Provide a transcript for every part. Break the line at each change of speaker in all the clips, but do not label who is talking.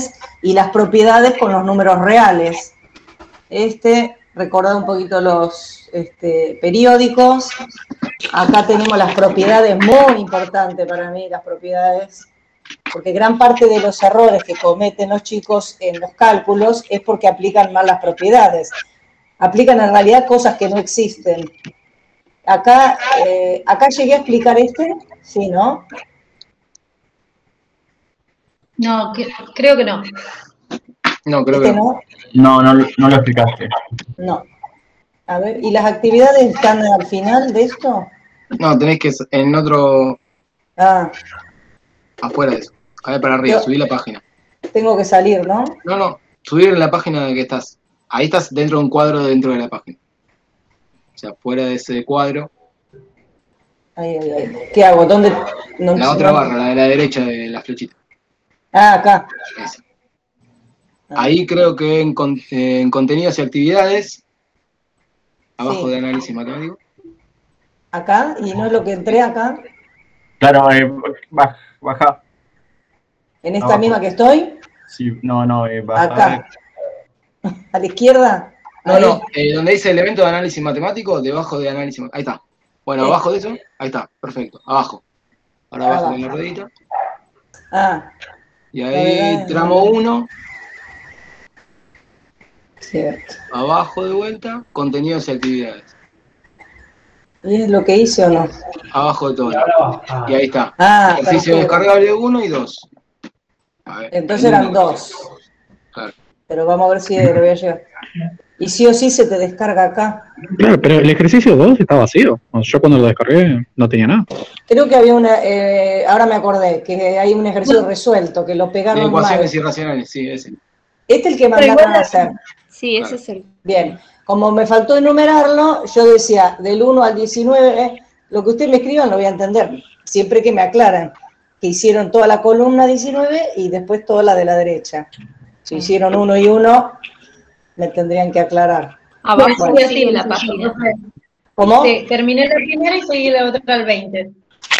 y las propiedades con los números reales. Recordad un poquito los periódicos. Acá tenemos las propiedades, muy importante para mí las propiedades, porque gran parte de los errores que cometen los chicos en los cálculos es porque aplican mal las propiedades. Aplican en realidad cosas que no existen. Acá llegué a explicar sí, ¿no?
No, creo que no.
No, creo que
no.
No lo explicaste.
No. A ver, ¿y las actividades están al final de esto?
No, tenés que en otro...
Ah.
Afuera de eso. A ver, para arriba, subir la página.
Tengo que salir, ¿no?
No, subir en la página de que estás. Ahí estás dentro de un cuadro dentro de la página. O sea, fuera de ese cuadro.
Ahí. ¿Qué hago? ¿Dónde? No,
la otra barra, la de la derecha de la flechita.
Ah, acá.
Esa. Ahí creo que en contenidos y actividades, abajo de análisis matemático.
¿Acá? ¿Y no es lo que entré acá?
Claro, baja.
¿En esta misma que estoy?
Sí, no, baja.
Acá. ¿A la izquierda?
No, donde dice elemento de análisis matemático, debajo de análisis matemático. Ahí está. Bueno, abajo de eso, ahí está, perfecto. Abajo. Ahora abajo con la ruedita. Y ahí tramo 1.
Cierto.
Abajo de vuelta, contenidos y actividades.
¿Y es lo que hice o no?
Abajo de todo. Y ahí está. Ejercicio descargable 1 y 2.
Entonces eran 2.
Claro.
Pero vamos a ver si le voy a llegar. Y sí o sí se te descarga acá.
Claro, pero el ejercicio 2 está vacío. Yo cuando lo descargué no tenía nada.
Creo que había ahora me acordé, que hay un ejercicio resuelto, que lo pegaron
ecuaciones
mal.
irracionales, sí, ese.
Este es el que mandaron a hacer.
Sí, ese es el...
Bien, como me faltó enumerarlo, yo decía, del 1 al 19, lo que ustedes me escriban lo voy a entender, siempre que me aclaran que hicieron toda la columna 19 y después toda la de la derecha. Si hicieron 1 y 1, me tendrían que aclarar.
Abajo sigue la página.
¿Cómo?
Sí, terminé la primera y seguí la otra al 20.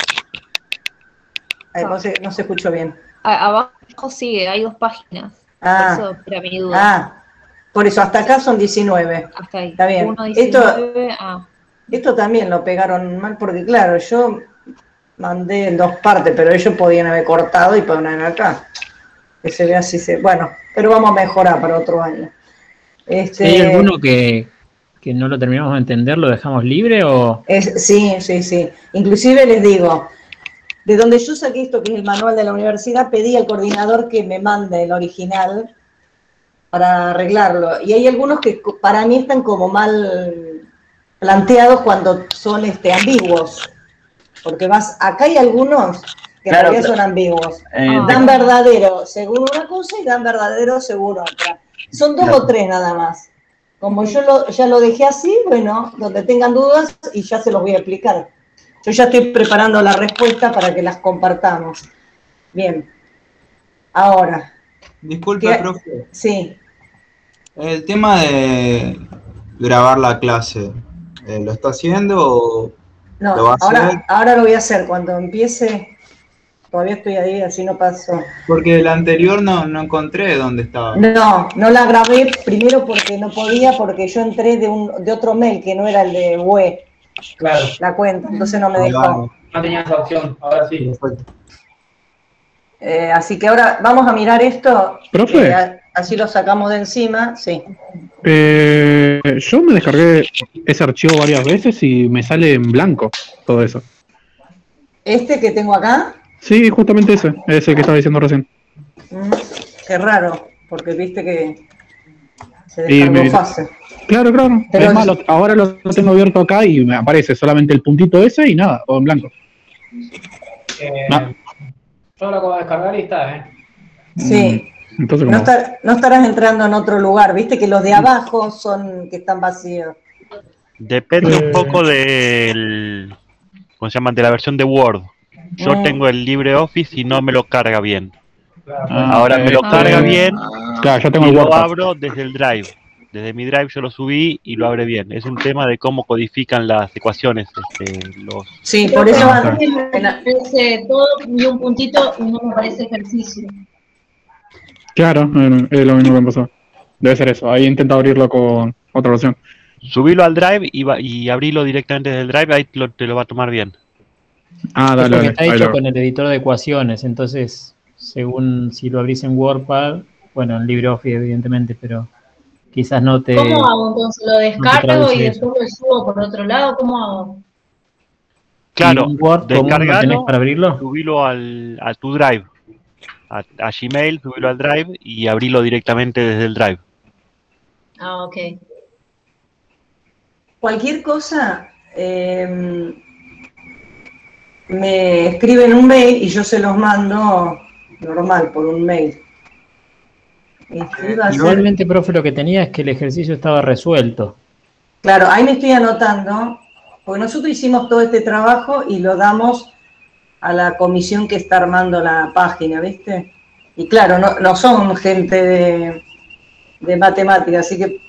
No se escuchó bien.
Abajo sigue, hay 2 páginas. Eso era mi duda.
Por eso, hasta acá son 19.
Hasta ahí.
Está bien.
1, 19,
esto también lo pegaron mal, porque claro, yo mandé en 2 partes, pero ellos podían haber cortado y poner acá. Que se vea así. Bueno, pero vamos a mejorar para otro año.
¿Hay alguno que no lo terminamos de entender, lo dejamos libre o...?
Sí. Inclusive les digo, de donde yo saqué esto, que es el manual de la universidad, pedí al coordinador que me mande el original para arreglarlo. Y hay algunos que para mí están como mal planteados cuando son ambiguos. Porque acá hay algunos que en realidad son ambiguos. Dan verdadero según una cosa y dan verdadero según otra. Son 2 o 3 nada más. Como yo ya lo dejé así, bueno, donde tengan dudas y ya se los voy a explicar. Yo ya estoy preparando la respuesta para que las compartamos. Bien. Ahora.
Disculpe, profe.
Sí.
El tema de grabar la clase, ¿lo está haciendo o
no?
¿Lo va a hacer?
Ahora lo voy a hacer. Cuando empiece, todavía estoy ahí, así no paso.
Porque el anterior no encontré dónde estaba.
No la grabé primero porque no podía, porque yo entré de otro mail que no era el de UE.
Claro.
La cuenta, entonces no me dejó.
No tenía esa opción, ahora sí.
Perfecto.
Así que ahora vamos a mirar esto.
¿Profe?
Así lo sacamos de encima, sí.
Yo me descargué ese archivo varias veces y me sale en blanco todo eso.
¿Este que tengo acá?
Sí, justamente ese que estaba diciendo recién.
Qué raro, porque viste que se descargó fácil.
Claro.
Pero
es malo, ahora lo tengo abierto acá y me aparece solamente el puntito ese y nada, todo en blanco.
Yo lo acabo de descargar y está,
Sí.
Entonces,
no estarás entrando en otro lugar, viste que los de abajo son que están vacíos.
Depende un poco del, ¿cómo se llama? De la versión de Word. Yo tengo el LibreOffice y no me lo carga bien. Ahora me lo carga bien.
Claro, yo tengo
y
el Word.
Lo abro desde el Drive. Desde mi Drive yo lo subí y lo abre bien. Es un tema de cómo codifican las ecuaciones.
Sí, por eso
me aparece todo y un puntito y no me aparece ejercicio.
Claro, es lo mismo que me pasó. Debe ser eso. Ahí intenta abrirlo con otra versión.
Subilo al Drive y abrilo directamente desde el Drive, ahí te lo va a tomar bien.
Ah, dale, dale. Está hecho con el editor de ecuaciones, entonces, según si lo abrís en WordPad, bueno, en LibreOffice evidentemente, pero quizás no te...
¿Cómo hago entonces? ¿Lo descargo y después lo subo por otro lado? ¿Cómo hago?
Claro,
descargalo, para abrirlo,
subilo a tu Drive, a Gmail, subilo al Drive y abrilo directamente desde el Drive.
Ah, ok.
Cualquier cosa, me escriben un mail y yo se los mando normal, por un mail.
Igualmente, profe, lo que tenía es que el ejercicio estaba resuelto.
Claro, ahí me estoy anotando, porque nosotros hicimos todo este trabajo y lo damos a la comisión que está armando la página, ¿viste? Y claro, no son gente de matemáticas, así que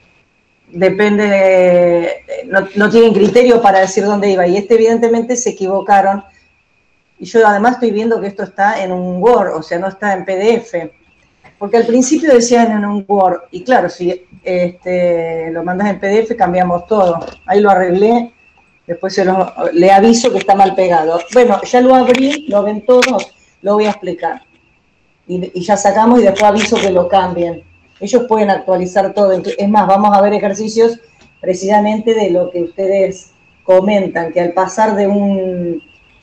depende, no tienen criterio para decir dónde iba, y evidentemente se equivocaron, y yo además estoy viendo que esto está en un Word, o sea, no está en PDF, porque al principio decían en un Word, y claro, si lo mandas en PDF cambiamos todo, ahí lo arreglé, después le aviso que está mal pegado. Bueno, ya lo abrí, lo ven todos, lo voy a explicar, y ya sacamos y después aviso que lo cambien. Ellos pueden actualizar todo. Es más, vamos a ver ejercicios precisamente de lo que ustedes comentan, que al pasar de un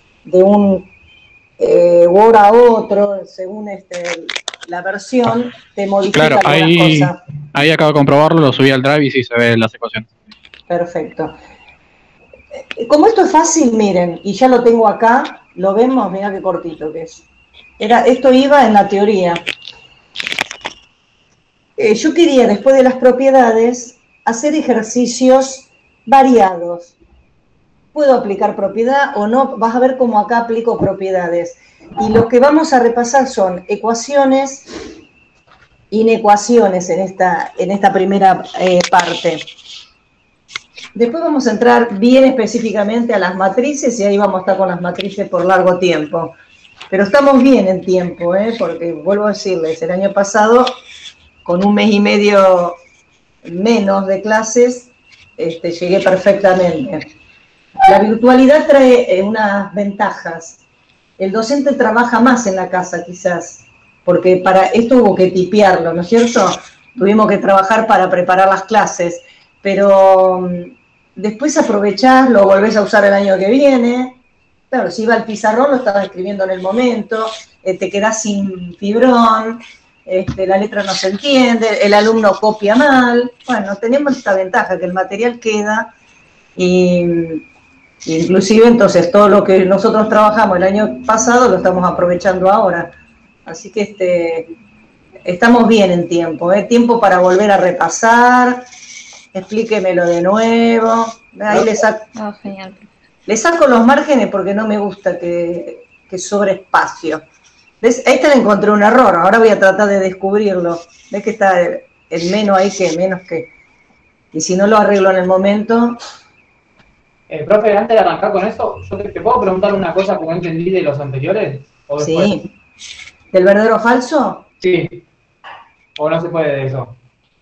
Word a otro, según la versión, te modifica algunas cosas.
Ahí acabo de comprobarlo, lo subí al Drive y sí se ven las ecuaciones.
Perfecto. Como esto es fácil, miren, y ya lo tengo acá, lo vemos, mirá qué cortito que es. Esto iba en la teoría. Yo quería, después de las propiedades, hacer ejercicios variados. Puedo aplicar propiedad o no, vas a ver cómo acá aplico propiedades. Y lo que vamos a repasar son ecuaciones, inecuaciones en esta primera parte. Después vamos a entrar bien específicamente a las matrices y ahí vamos a estar con las matrices por largo tiempo. Pero estamos bien en tiempo, porque vuelvo a decirles, el año pasado, con un mes y medio menos de clases, llegué perfectamente. La virtualidad trae unas ventajas. El docente trabaja más en la casa, quizás, porque para esto hubo que tipearlo, ¿no es cierto? Tuvimos que trabajar para preparar las clases, pero después aprovechás, lo volvés a usar el año que viene. Claro, si iba al pizarrón, lo estabas escribiendo en el momento, te quedás sin fibrón, la letra no se entiende, el alumno copia mal. Bueno, tenemos esta ventaja, que el material queda, y inclusive entonces todo lo que nosotros trabajamos el año pasado lo estamos aprovechando ahora. Así que estamos bien en tiempo, tiempo para volver a repasar, explíquemelo de nuevo. Ahí le saco los márgenes porque no me gusta que sobre espacio. ¿Ves? Ahí le encontré un error, ahora voy a tratar de descubrirlo. ¿Ves que está el menos ahí que menos que? Y si no lo arreglo en el momento...
Profe, antes de arrancar con eso, ¿yo te puedo preguntar una cosa como entendí de los anteriores? ¿O
sí. ¿Del verdadero o falso?
Sí. ¿O no se puede de eso?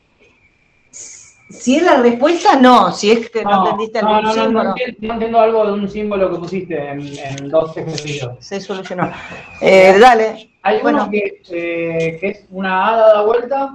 Si es la respuesta, no. Si es que no entendiste algún símbolo.
No entiendo algo de un símbolo que pusiste en dos ejercicios.
Se solucionó. Dale.
Hay uno que es una A dada vuelta.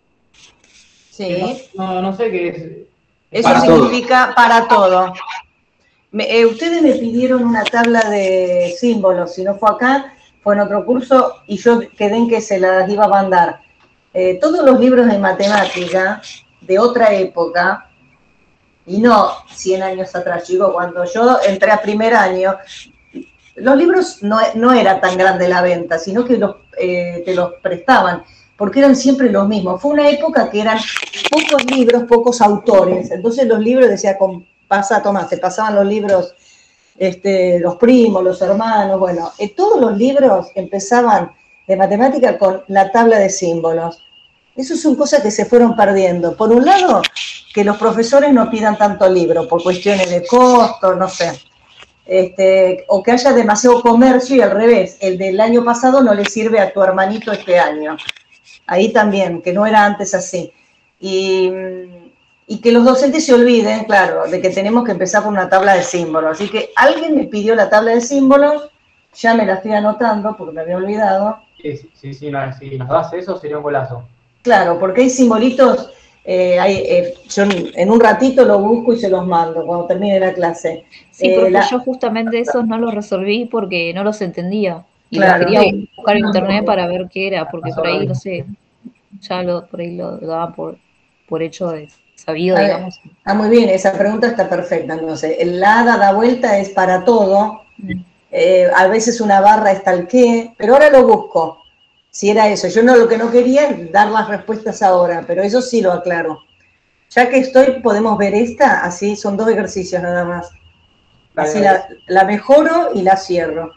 Sí.
No sé qué es.
Eso significa para todo. Ustedes me pidieron una tabla de símbolos. Si no fue acá, fue en otro curso y yo quedé en que se las iba a mandar. Todos los libros de matemática de otra época, y no 100 años atrás, chico, cuando yo entré a primer año, los libros no era tan grande la venta, sino que te los prestaban, porque eran siempre los mismos. Fue una época que eran pocos libros, pocos autores, entonces los libros decía, toma, te pasaban los libros, los primos, los hermanos, bueno, todos los libros empezaban de matemática con la tabla de símbolos. Eso son cosas que se fueron perdiendo. Por un lado, que los profesores no pidan tanto libro por cuestiones de costo, no sé. O que haya demasiado comercio y al revés, el del año pasado no le sirve a tu hermanito este año. ahí también, que no era antes así. Y que los docentes se olviden, claro, de que tenemos que empezar por una tabla de símbolos. Así que alguien me pidió la tabla de símbolos, ya me la estoy anotando porque me había olvidado.
Si nos das eso sería un golazo.
Claro, porque hay simbolitos, yo en un ratito lo busco y se los mando cuando termine la clase.
Sí, porque yo justamente esos no los resolví porque no los entendía. Y
claro,
los quería buscar en internet para ver qué era, porque por ahí, no sé, por ahí lo daba por hecho de sabido, digamos.
Muy bien, esa pregunta está perfecta. Entonces, la hada da vuelta es para todo. A veces una barra está el qué, pero ahora lo busco. Si era eso, yo lo que no quería es dar las respuestas ahora, pero eso sí lo aclaro. Ya que estoy, podemos ver esta, así son 2 ejercicios nada más. Así la mejoro y la cierro.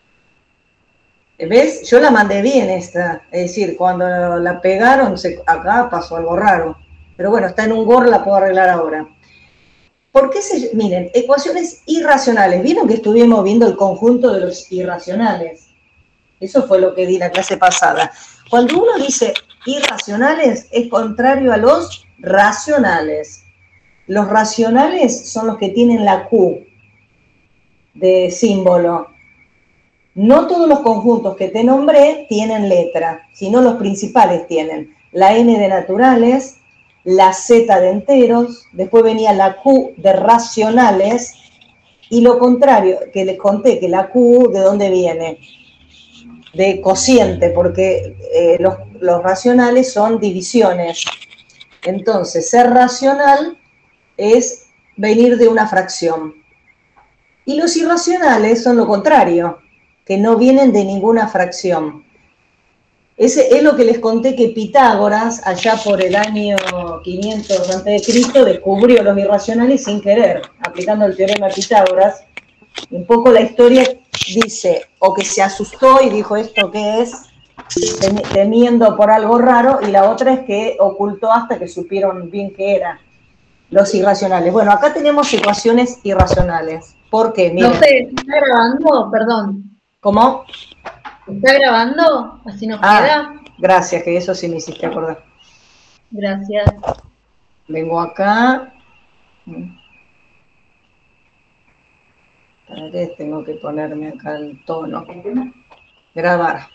¿Ves? Yo la mandé bien esta, es decir, cuando la pegaron, acá pasó algo raro. Pero bueno, está en un Word, la puedo arreglar ahora. ¿Por qué miren, ecuaciones irracionales? ¿Vieron que estuvimos viendo el conjunto de los irracionales? Eso fue lo que di la clase pasada. Cuando uno dice irracionales, es contrario a los racionales. Los racionales son los que tienen la Q de símbolo. No todos los conjuntos que te nombré tienen letra, sino los principales tienen la N de naturales, la Z de enteros, después venía la Q de racionales, y lo contrario, que les conté, que la Q, ¿de dónde viene? De cociente, porque los racionales son divisiones. Entonces, ser racional es venir de una fracción. Y los irracionales son lo contrario, que no vienen de ninguna fracción. Ese es lo que les conté que Pitágoras, allá por el año 500 a.C., descubrió los irracionales sin querer, aplicando el teorema de Pitágoras. Un poco la historia dice, o que se asustó y dijo esto qué es, temiendo por algo raro, y la otra es que ocultó hasta que supieron bien qué eran los irracionales. Bueno, acá tenemos ecuaciones irracionales. ¿Por qué? Miren.
No sé, ¿está grabando? Perdón.
¿Cómo?
¿Está grabando? Así nos queda.
Gracias, que eso sí me hiciste acordar.
Gracias.
Vengo acá. ¿Para qué tengo que ponerme acá el tono? Grabar.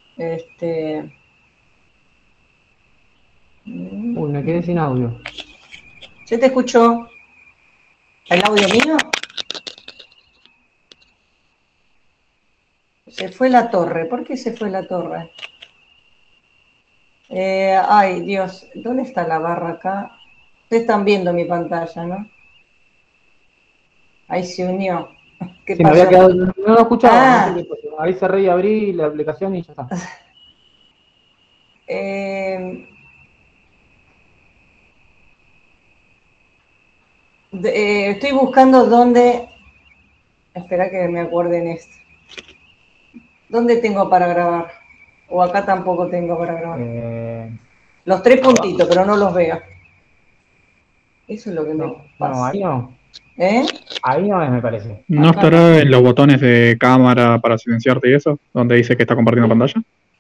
Uy, me quedé sin audio.
¿Se te escuchó? ¿El audio mío? Se fue la torre. ¿Por qué se fue la torre? Ay, Dios. ¿Dónde está la barra acá? Ustedes están viendo mi pantalla, ¿no? Ahí se unió. ¿Qué pasó?
Me había quedado, no lo escuchaba. Ahí cerré y abrí la aplicación y ya está.
Estoy buscando dónde... Espera que me acuerden esto. ¿Dónde tengo para grabar? O acá tampoco tengo para grabar. Los 3 puntitos, pero no los veo. Eso es lo que me pasa.
No, ahí no. Ahí no es, me parece.
¿No estará en los botones de cámara para silenciarte y eso? Donde dice que está compartiendo pantalla.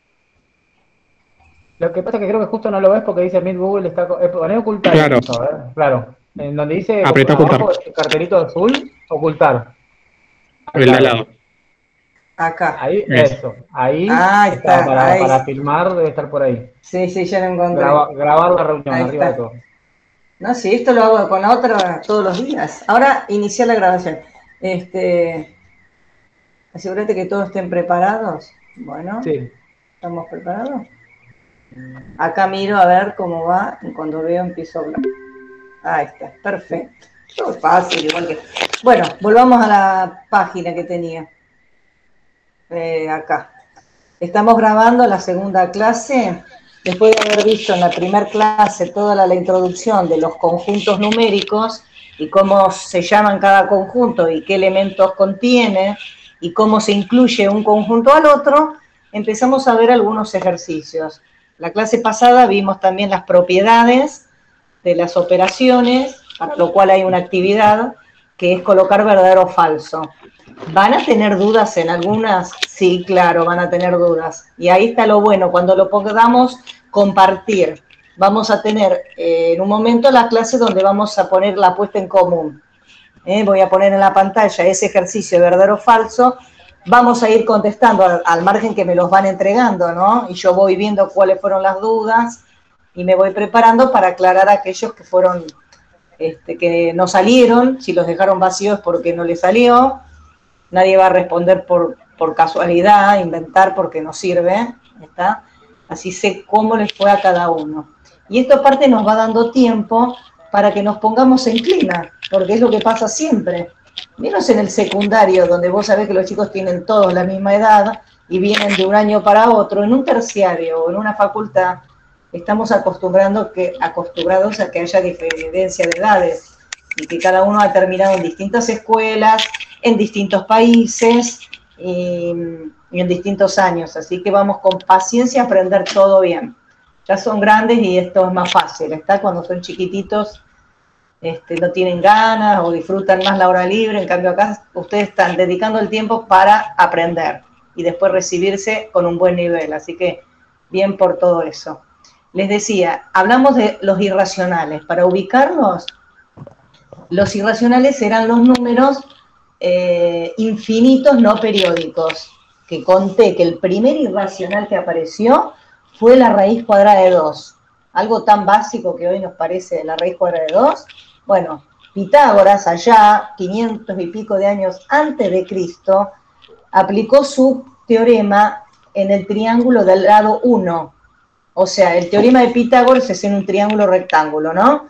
Lo que pasa es que creo que justo no lo ves porque dice Meet Google está... Poné ocultar.
Claro.
Claro. En donde dice...
Apretá ocultar.
El cartelito azul, ocultar.
El de al lado.
Acá.
Ahí, eso. Ahí
está.
Para filmar debe estar por ahí.
Sí, ya lo encontré.
Grabar la reunión,
ahí
arriba
está.
de todo.
No, sí, esto lo hago con la otra todos los días. Ahora iniciar la grabación. Asegúrate que todos estén preparados. Bueno,
sí.
¿Estamos preparados? Acá miro a ver cómo va y cuando veo empiezo a hablar. Ahí está, perfecto. Todo fácil, igual que... Bueno, volvamos a la página que tenía. Acá. Estamos grabando la segunda clase. Después de haber visto en la primera clase toda la introducción de los conjuntos numéricos y cómo se llaman cada conjunto y qué elementos contiene y cómo se incluye un conjunto al otro, empezamos a ver algunos ejercicios. La clase pasada vimos también las propiedades de las operaciones, para lo cual hay una actividad que es colocar verdadero o falso. ¿Van a tener dudas en algunas? Sí, claro, van a tener dudas. Y ahí está lo bueno, cuando lo podamos compartir. Vamos a tener en un momento la clase donde vamos a poner la puesta en común. Voy a poner en la pantalla ese ejercicio de verdadero o falso. Vamos a ir contestando al margen que me los van entregando, ¿no? Y yo voy viendo cuáles fueron las dudas y me voy preparando para aclarar a aquellos que fueron, que no salieron. Si los dejaron vacíos es porque no les salió. Nadie va a responder por casualidad, inventar porque no sirve, ¿está? Así sé cómo les fue a cada uno. Y esto aparte nos va dando tiempo para que nos pongamos en clima, porque es lo que pasa siempre. Menos en el secundario, donde vos sabés que los chicos tienen todos la misma edad y vienen de un año para otro. En un terciario o en una facultad estamos acostumbrados a que haya diferencia de edades y que cada uno ha terminado en distintas escuelas, en distintos países y en distintos años. Así que vamos con paciencia a aprender todo bien. Ya son grandes y esto es más fácil, ¿está? Cuando son chiquititos no tienen ganas o disfrutan más la hora libre. En cambio acá ustedes están dedicando el tiempo para aprender y después recibirse con un buen nivel. Así que bien por todo eso. Les decía, hablamos de los irracionales. Para ubicarlos, los irracionales serán los números infinitos no periódicos, que conté que el primer irracional que apareció fue la raíz cuadrada de 2. Algo tan básico que hoy nos parece la raíz cuadrada de 2. Bueno, Pitágoras, allá 500 y pico de años antes de Cristo, aplicó su teorema en el triángulo del lado 1. O sea, el teorema de Pitágoras es en un triángulo rectángulo, ¿no?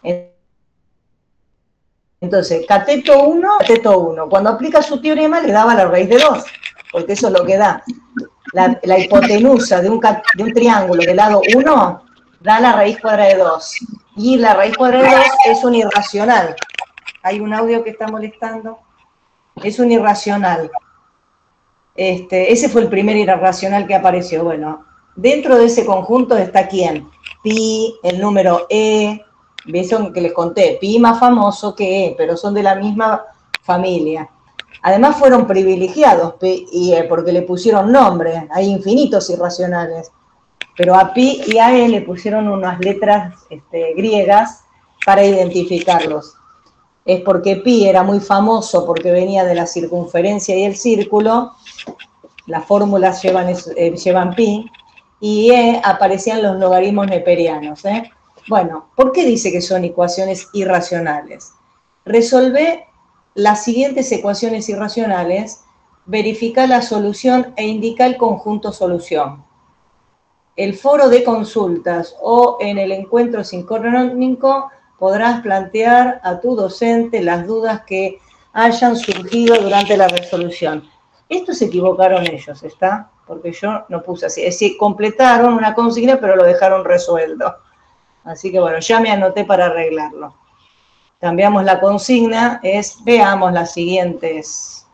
Entonces, cateto 1, cateto 1. Cuando aplica su teorema le daba la raíz de 2, porque eso es lo que da. La hipotenusa de un triángulo de lado 1 da la raíz cuadrada de 2. Y la raíz cuadrada de 2 es un irracional. Hay un audio que está molestando. Es un irracional. Ese fue el primer irracional que apareció. Bueno, dentro de ese conjunto está ¿quién? Pi, el número E. Eso que les conté. Pi más famoso que E, pero son de la misma familia. Además fueron privilegiados porque le pusieron nombre. Hay infinitos irracionales. Pero a Pi y a E le pusieron unas letras griegas para identificarlos. Es porque Pi era muy famoso porque venía de la circunferencia y el círculo. Las fórmulas llevan Pi. Y E aparecían los logaritmos neperianos. Bueno, ¿por qué dice que son ecuaciones irracionales? Resolvé las siguientes ecuaciones irracionales, verifica la solución e indica el conjunto solución. El foro de consultas o en el encuentro sincrónico podrás plantear a tu docente las dudas que hayan surgido durante la resolución. Esto se equivocaron ellos, ¿está? Porque yo no puse así. Es decir, completaron una consigna pero lo dejaron resuelto. Así que bueno, ya me anoté para arreglarlo. Cambiamos la consigna, veamos las siguientes.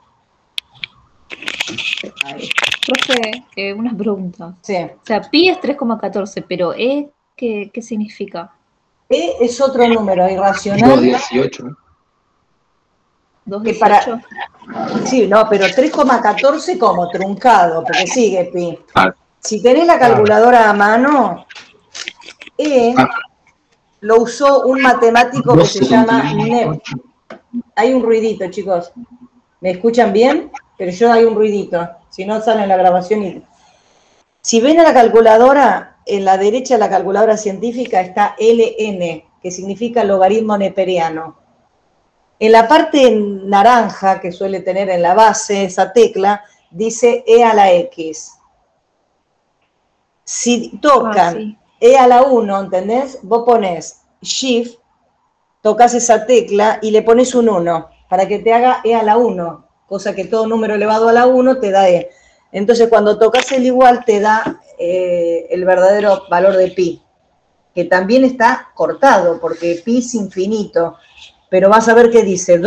Ahí.
Profe, una pregunta.
Sí.
O sea, pi es 3,14, pero E, ¿qué significa?
E es otro número irracional.
218.
218.
Sí, no, pero 3,14 como truncado, porque sigue pi. Si tenés la calculadora a mano, E lo usó un matemático que se llama Neff. Hay un ruidito, chicos. ¿Me escuchan bien? Pero yo hay un ruidito. Si no, sale en la grabación. Si ven a la calculadora, en la derecha de la calculadora científica está LN, que significa logaritmo neperiano. En la parte naranja, que suele tener en la base esa tecla, dice E a la X. Si tocan E a la 1, ¿entendés? Vos pones Shift, tocas esa tecla y le pones un 1 para que te haga E a la 1, cosa que todo número elevado a la 1 te da E. Entonces, cuando tocas el igual, te da el verdadero valor de pi, que también está cortado, porque pi es infinito, pero vas a ver que dice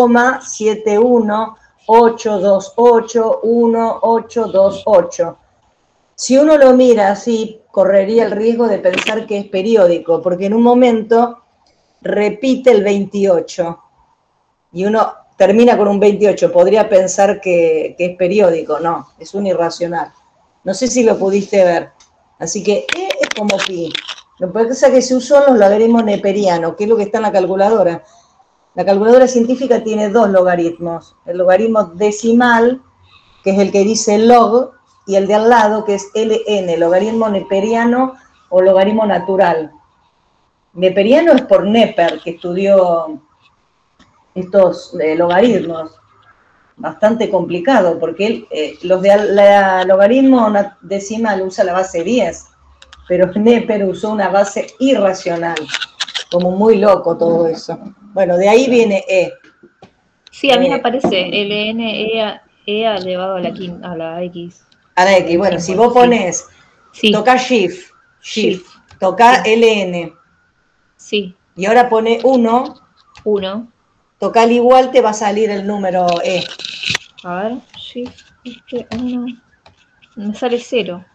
2,71828181828. Si uno lo mira así, correría el riesgo de pensar que es periódico, porque en un momento repite el 28 y uno termina con un 28. Podría pensar que es periódico. No, es un irracional. No sé si lo pudiste ver. Así que E es como pi. Lo que pasa es que se usó los logaritmos neperianos, que es lo que está en la calculadora. La calculadora científica tiene dos logaritmos. El logaritmo decimal, que es el que dice log, y el de al lado, que es ln, logaritmo neperiano o logaritmo natural. Neperiano es por Neper, que estudió estos logaritmos. Bastante complicado, porque los de la logaritmo decimal usa la base 10, pero Neper usó una base irracional. Como muy loco todo eso. Bueno, de ahí viene E.
Sí, a mí me aparece ln e elevado a la X.
A la X, bueno, si vos pones,
sí.
Toca Shift, toca ln.
Sí.
Y ahora pone 1. Toca al igual, te va a salir el número E.
A ver, Shift, 1. Me sale 0.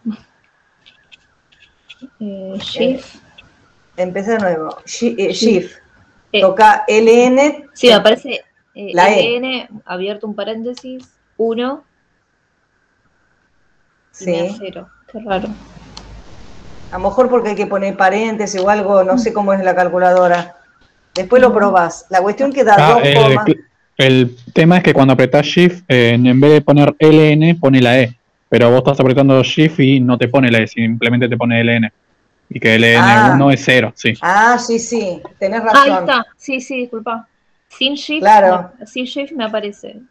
Shift.
Empecé de nuevo. Shift. Toca LN.
Sí, me aparece
la
LN, E. Abierto un paréntesis, 1.
Sí.
0. Qué raro.
A lo mejor porque hay que poner paréntesis o algo, no sé cómo es la calculadora. Después lo probás. La cuestión que da 2 comas.
El tema es que cuando apretás Shift, en vez de poner LN, pone la E. Pero vos estás apretando Shift y no te pone la E, simplemente te pone LN. Y que LN1 es 0, sí.
Ah, sí, tenés razón.
Ahí está, sí, disculpa. Sin Shift,
claro.
Sin Shift me aparece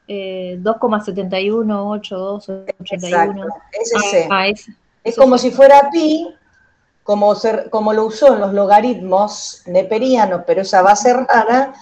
2,718281.
Exacto, ese es C.
Ese.
Es como si fuera pi, como lo usó en los logaritmos neperianos, pero esa base rara,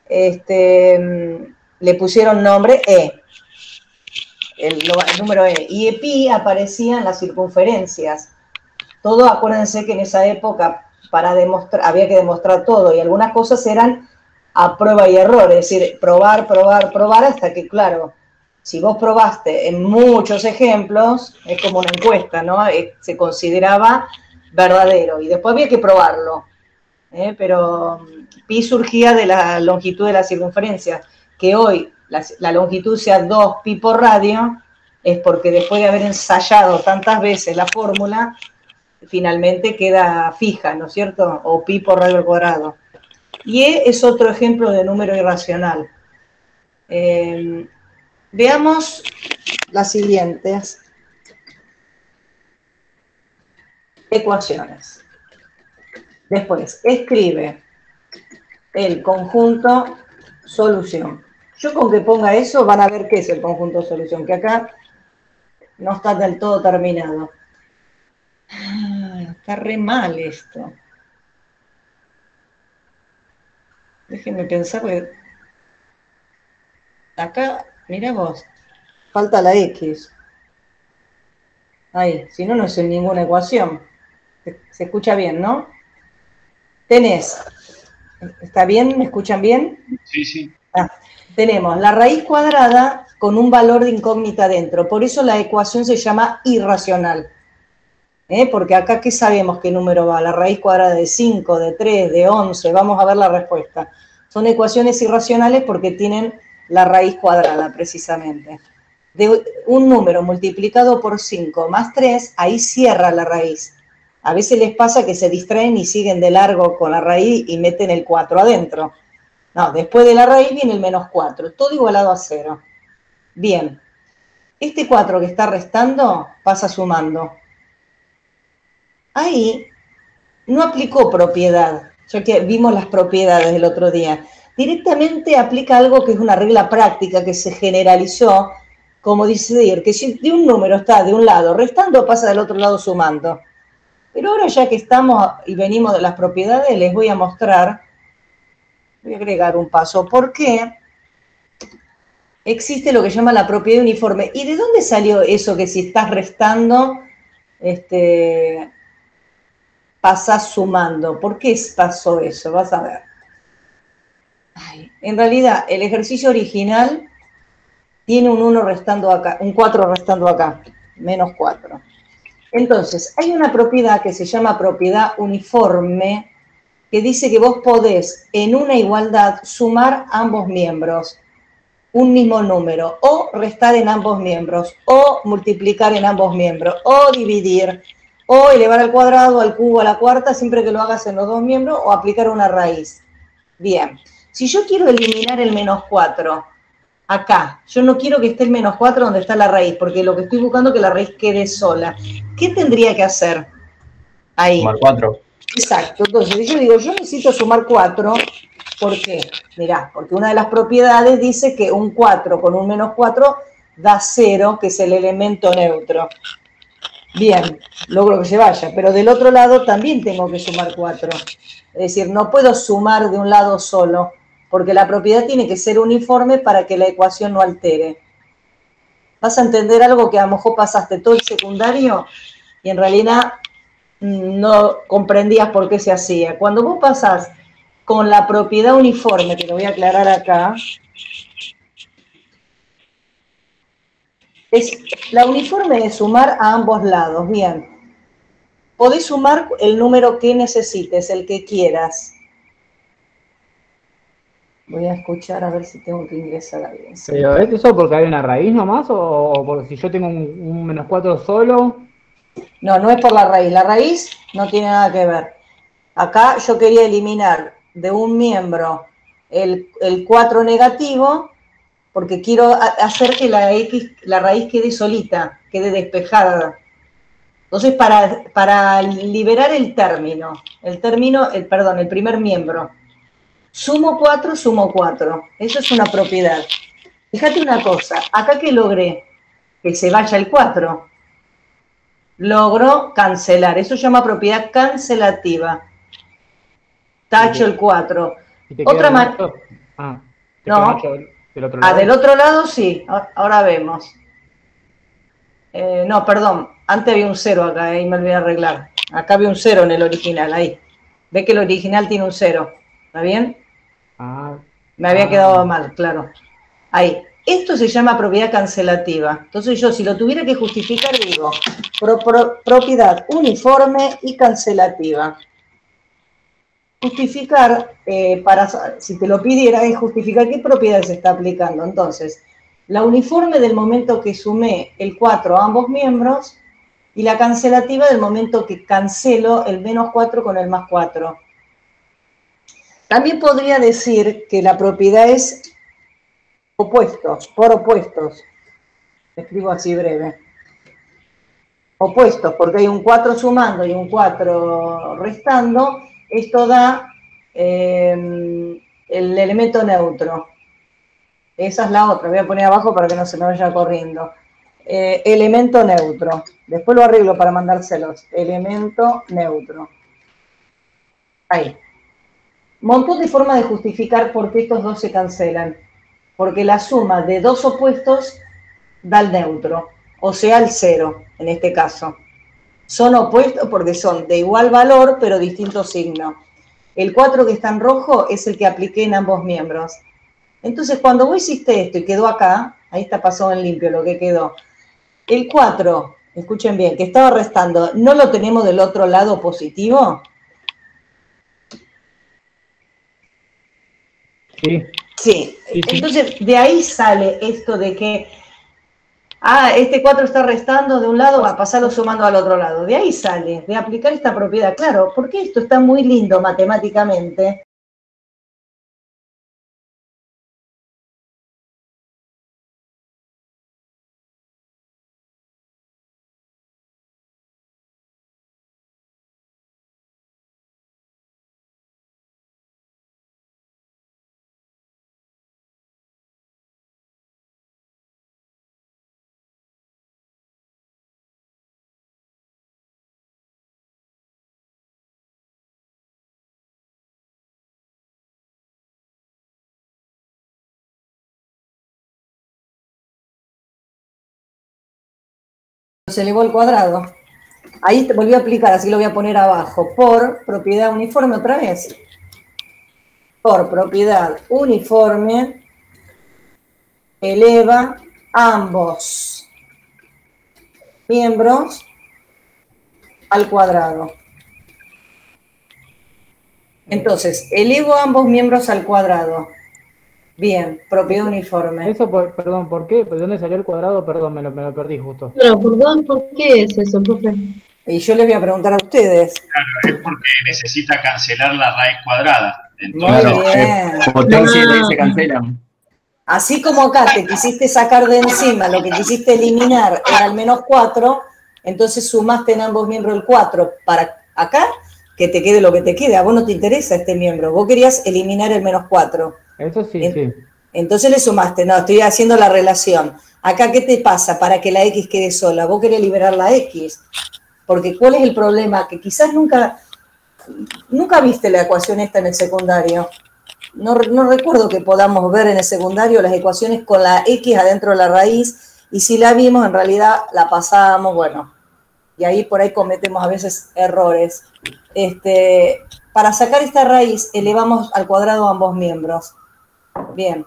le pusieron nombre E. El número E. Y pi aparecía en las circunferencias. Todo, acuérdense que en esa época había que demostrar todo y algunas cosas eran a prueba y error, es decir, probar hasta que, claro, si vos probaste en muchos ejemplos, es como una encuesta, ¿no? Se consideraba verdadero y después había que probarlo. Pero pi surgía de la longitud de la circunferencia, que hoy la longitud sea 2 pi por radio, es porque después de haber ensayado tantas veces la fórmula, finalmente queda fija, ¿no es cierto? O pi por radio al cuadrado. Y E es otro ejemplo de número irracional. Veamos las siguientes ecuaciones. Después, escribe el conjunto solución. Yo con que ponga eso van a ver qué es el conjunto solución, que acá no está del todo terminado. Está re mal esto. Déjenme pensar que acá, mirá vos, falta la X. Ahí, si no, no es en ninguna ecuación. Se escucha bien, ¿no? Tenés, ¿está bien? ¿Me escuchan bien?
Sí.
Tenemos la raíz cuadrada con un valor de incógnita dentro. Por eso la ecuación se llama irracional. Porque acá, ¿qué sabemos qué número va? La raíz cuadrada de 5, de 3, de 11. Vamos a ver la respuesta. Son ecuaciones irracionales porque tienen la raíz cuadrada, precisamente. De un número multiplicado por 5 más 3, ahí cierra la raíz. A veces les pasa que se distraen y siguen de largo con la raíz y meten el 4 adentro. No, después de la raíz viene el menos 4. Todo igualado a 0. Bien. Este 4 que está restando pasa sumando. Ahí no aplicó propiedad, ya que vimos las propiedades del otro día. Directamente aplica algo que es una regla práctica que se generalizó, como decir que si de un número está de un lado restando, pasa del otro lado sumando. Pero ahora ya que estamos y venimos de las propiedades, les voy a mostrar, voy a agregar un paso, por qué existe lo que se llama la propiedad uniforme. ¿Y de dónde salió eso que si estás restando, pasás sumando? ¿Por qué pasó eso? Vas a ver. En realidad, el ejercicio original tiene un 1 restando acá, un 4 restando acá, menos 4. Entonces, hay una propiedad que se llama propiedad uniforme, que dice que vos podés, en una igualdad, sumar ambos miembros, un mismo número, o restar en ambos miembros, o multiplicar en ambos miembros, o dividir. o elevar al cuadrado, al cubo, a la cuarta, siempre que lo hagas en los dos miembros, o aplicar una raíz. Bien, si yo quiero eliminar el menos 4, acá, yo no quiero que esté el menos 4 donde está la raíz, porque lo que estoy buscando es que la raíz quede sola. ¿Qué tendría que hacer ahí?
Sumar 4.
Exacto, entonces yo digo, yo necesito sumar 4, ¿por qué? Mirá, porque una de las propiedades dice que un 4 con un menos 4 da 0, que es el elemento neutro. Bien, logro que se vaya, pero del otro lado también tengo que sumar 4. Es decir, no puedo sumar de un lado solo, porque la propiedad tiene que ser uniforme para que la ecuación no altere. Vas a entender algo que a lo mejor pasaste todo el secundario y en realidad no comprendías por qué se hacía. Cuando vos pasás con la propiedad uniforme, que lo voy a aclarar acá, la uniforme es sumar a ambos lados. Bien, podés sumar el número que necesites, el que quieras. Voy a escuchar a ver si tengo que ingresar a bien.
¿Pero es eso porque hay una raíz nomás o porque si yo tengo un menos 4 solo?
No, no es por la raíz. La raíz no tiene nada que ver. Acá yo quería eliminar de un miembro el 4 negativo porque quiero hacer que la raíz quede solita, quede despejada. Entonces, para liberar el primer miembro, sumo 4, sumo 4. Eso es una propiedad. Fíjate una cosa, acá que logré que se vaya el 4, logro cancelar. Eso se llama propiedad cancelativa. Tacho el 4. Otra manera. No. ¿Del otro lado? Del otro lado sí. Ahora vemos. No, perdón. Antes había un 0 acá, ahí me olvidé arreglar. Acá había un 0 en el original, ahí. Ve que el original tiene un 0. ¿Está bien? Me había quedado mal, claro. Ahí. Esto se llama propiedad cancelativa. Entonces yo, si lo tuviera que justificar, digo, propiedad uniforme y cancelativa. Justificar, si te lo pidiera, es justificar qué propiedad se está aplicando. Entonces, la uniforme del momento que sumé el 4 a ambos miembros y la cancelativa del momento que cancelo el menos 4 con el más 4. También podría decir que la propiedad es opuestos, por opuestos. Escribo así breve. Opuestos, porque hay un 4 sumando y un 4 restando. Esto da el elemento neutro. Esa es la otra. Voy a poner abajo para que no se me vaya corriendo. Elemento neutro. Después lo arreglo para mandárselos. Elemento neutro. Ahí. Montón de formas de justificar por qué estos dos se cancelan. Porque la suma de dos opuestos da el neutro. O sea, el 0, en este caso. Son opuestos porque son de igual valor, pero distinto signo. El 4 que está en rojo es el que apliqué en ambos miembros. Entonces, cuando vos hiciste esto y quedó acá, ahí está pasado en limpio lo que quedó. El 4, escuchen bien, que estaba restando, ¿no lo tenemos del otro lado positivo?
Sí.
Sí. Entonces, de ahí sale esto de que este 4 está restando de un lado, va a pasarlo sumando al otro lado. De ahí sale, de aplicar esta propiedad. Claro, porque esto está muy lindo matemáticamente. Se elevó al cuadrado. Ahí te volví a aplicar, así lo voy a poner abajo. Por propiedad uniforme otra vez. Por propiedad uniforme, eleva ambos miembros al cuadrado. Entonces, elevo ambos miembros al cuadrado. Bien, propiedad uniforme.
Eso, ¿por qué? ¿De dónde salió el cuadrado? Perdón, me lo perdí justo.
Pero, perdón, ¿por qué es eso, profe?
Y yo les voy a preguntar a ustedes.
Claro, es porque necesita cancelar la raíz cuadrada.
Entonces, muy bien.
Potencia y raíz se cancelan.
Así como acá te quisiste sacar de encima, lo que quisiste eliminar era el -4, entonces sumaste en ambos miembros el 4 para acá, que te quede lo que te quede. A vos no te interesa este miembro, vos querías eliminar el -4.
Eso sí, sí.
Entonces le sumaste, no, estoy haciendo la relación. Acá, ¿qué te pasa para que la X quede sola? Vos querés liberar la X. Porque ¿cuál es el problema? Que quizás nunca viste la ecuación esta en el secundario. No recuerdo que podamos ver en el secundario las ecuaciones con la X adentro de la raíz, y si la vimos, en realidad la pasábamos, bueno, y ahí por ahí cometemos a veces errores. Para sacar esta raíz, elevamos al cuadrado ambos miembros. Bien.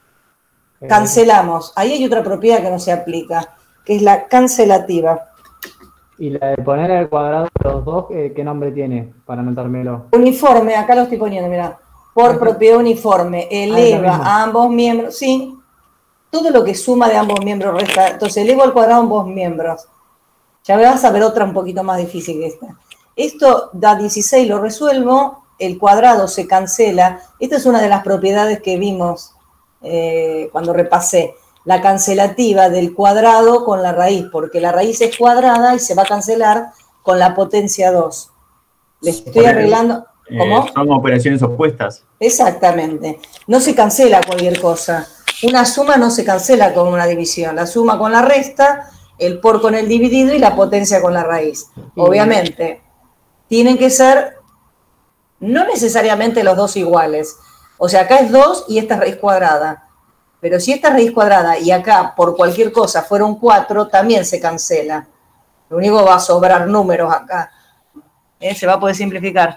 Cancelamos. Ahí hay otra propiedad que no se aplica, que es la cancelativa.
Y la de poner al cuadrado los dos, ¿qué nombre tiene? Para anotármelo.
Uniforme, acá lo estoy poniendo, mirá. Por propiedad uniforme, eleva a ambos miembros, sí, todo lo que suma de ambos miembros resta, entonces elevo al cuadrado ambos miembros. Ya vas a ver otra un poquito más difícil que esta. Esto da 16, lo resuelvo, el cuadrado se cancela. Esta es una de las propiedades que vimos cuando repasé, la cancelativa del cuadrado con la raíz, porque la raíz es cuadrada y se va a cancelar con la potencia 2. Le estoy arreglando... ¿Cómo?
Son operaciones opuestas.
Exactamente. No se cancela cualquier cosa. Una suma no se cancela con una división. La suma con la resta, el por con el dividido y la potencia con la raíz. Obviamente, tienen que ser no necesariamente los dos iguales. O sea, acá es 2 y esta es raíz cuadrada. Pero si esta es raíz cuadrada y acá por cualquier cosa fuera un 4, también se cancela. Lo único que va a sobrar números acá. Se va a poder simplificar.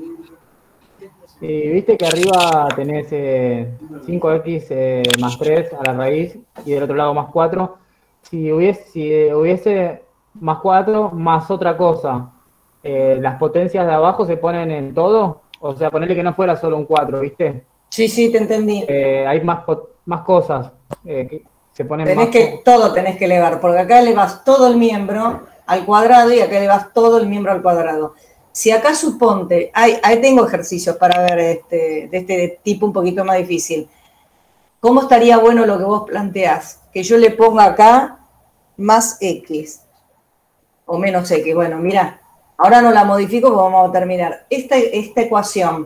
Viste que arriba tenés 5x más 3 a la raíz y del otro lado más 4. Si hubiese más 4 más otra cosa, ¿las potencias de abajo se ponen en todo? O sea, ponerle que no fuera solo un 4, ¿viste?
Sí, te entendí.
Hay más cosas que se ponen
todo tenés que elevar, porque acá elevas todo el miembro al cuadrado y acá elevas todo el miembro al cuadrado. Si acá suponte, ahí tengo ejercicios para ver de este tipo un poquito más difícil. ¿Cómo estaría bueno lo que vos planteás? Que yo le ponga acá más X o menos X. Bueno, mirá, ahora no la modifico porque vamos a terminar. Esta ecuación,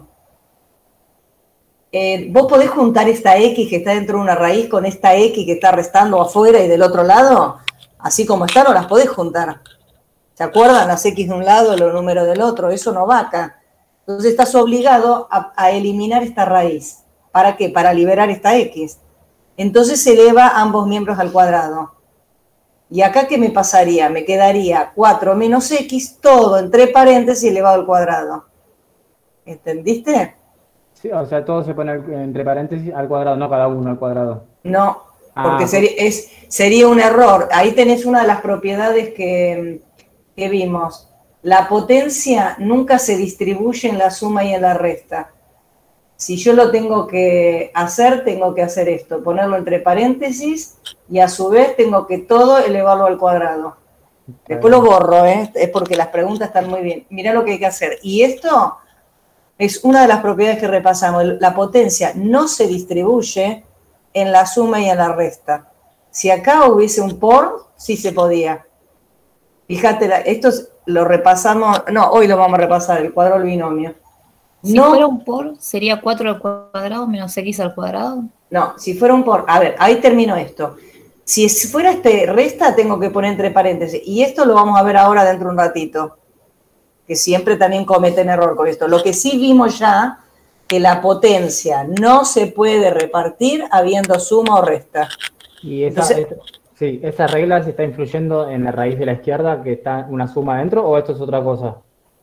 ¿vos podés juntar esta X que está dentro de una raíz con esta X que está restando afuera y del otro lado? Así como están, no las podés juntar. ¿Se acuerdan? Las X de un lado, los números del otro, eso no va acá. Entonces estás obligado a eliminar esta raíz. ¿Para qué? Para liberar esta X. Entonces se eleva ambos miembros al cuadrado. ¿Y acá qué me pasaría? Me quedaría 4 menos X, todo entre paréntesis elevado al cuadrado. ¿Entendiste?
Sí, o sea, todo se pone entre paréntesis al cuadrado, no cada uno al cuadrado.
No, porque sería un error. Ahí tenés una de las propiedades que vimos. La potencia nunca se distribuye en la suma y en la resta. Si yo lo tengo que hacer esto, ponerlo entre paréntesis y a su vez tengo que todo elevarlo al cuadrado. Después lo borro, es porque las preguntas están muy bien. Mirá lo que hay que hacer. Y esto es una de las propiedades que repasamos. La potencia no se distribuye en la suma y en la resta. Si acá hubiese un por, sí se podía. Fíjate, esto lo repasamos, no, hoy lo vamos a repasar, el cuadrado del binomio.
Si fuera un por, ¿sería 4 al cuadrado menos x al cuadrado?
No, si fuera un por, a ver, ahí termino esto. Si fuera resta, tengo que poner entre paréntesis. Y esto lo vamos a ver ahora dentro de un ratito, que siempre también cometen error con esto. Lo que sí vimos ya, que la potencia no se puede repartir habiendo suma o resta.
Y ¿esa regla se está influyendo en la raíz de la izquierda, que está una suma adentro, o esto es otra cosa?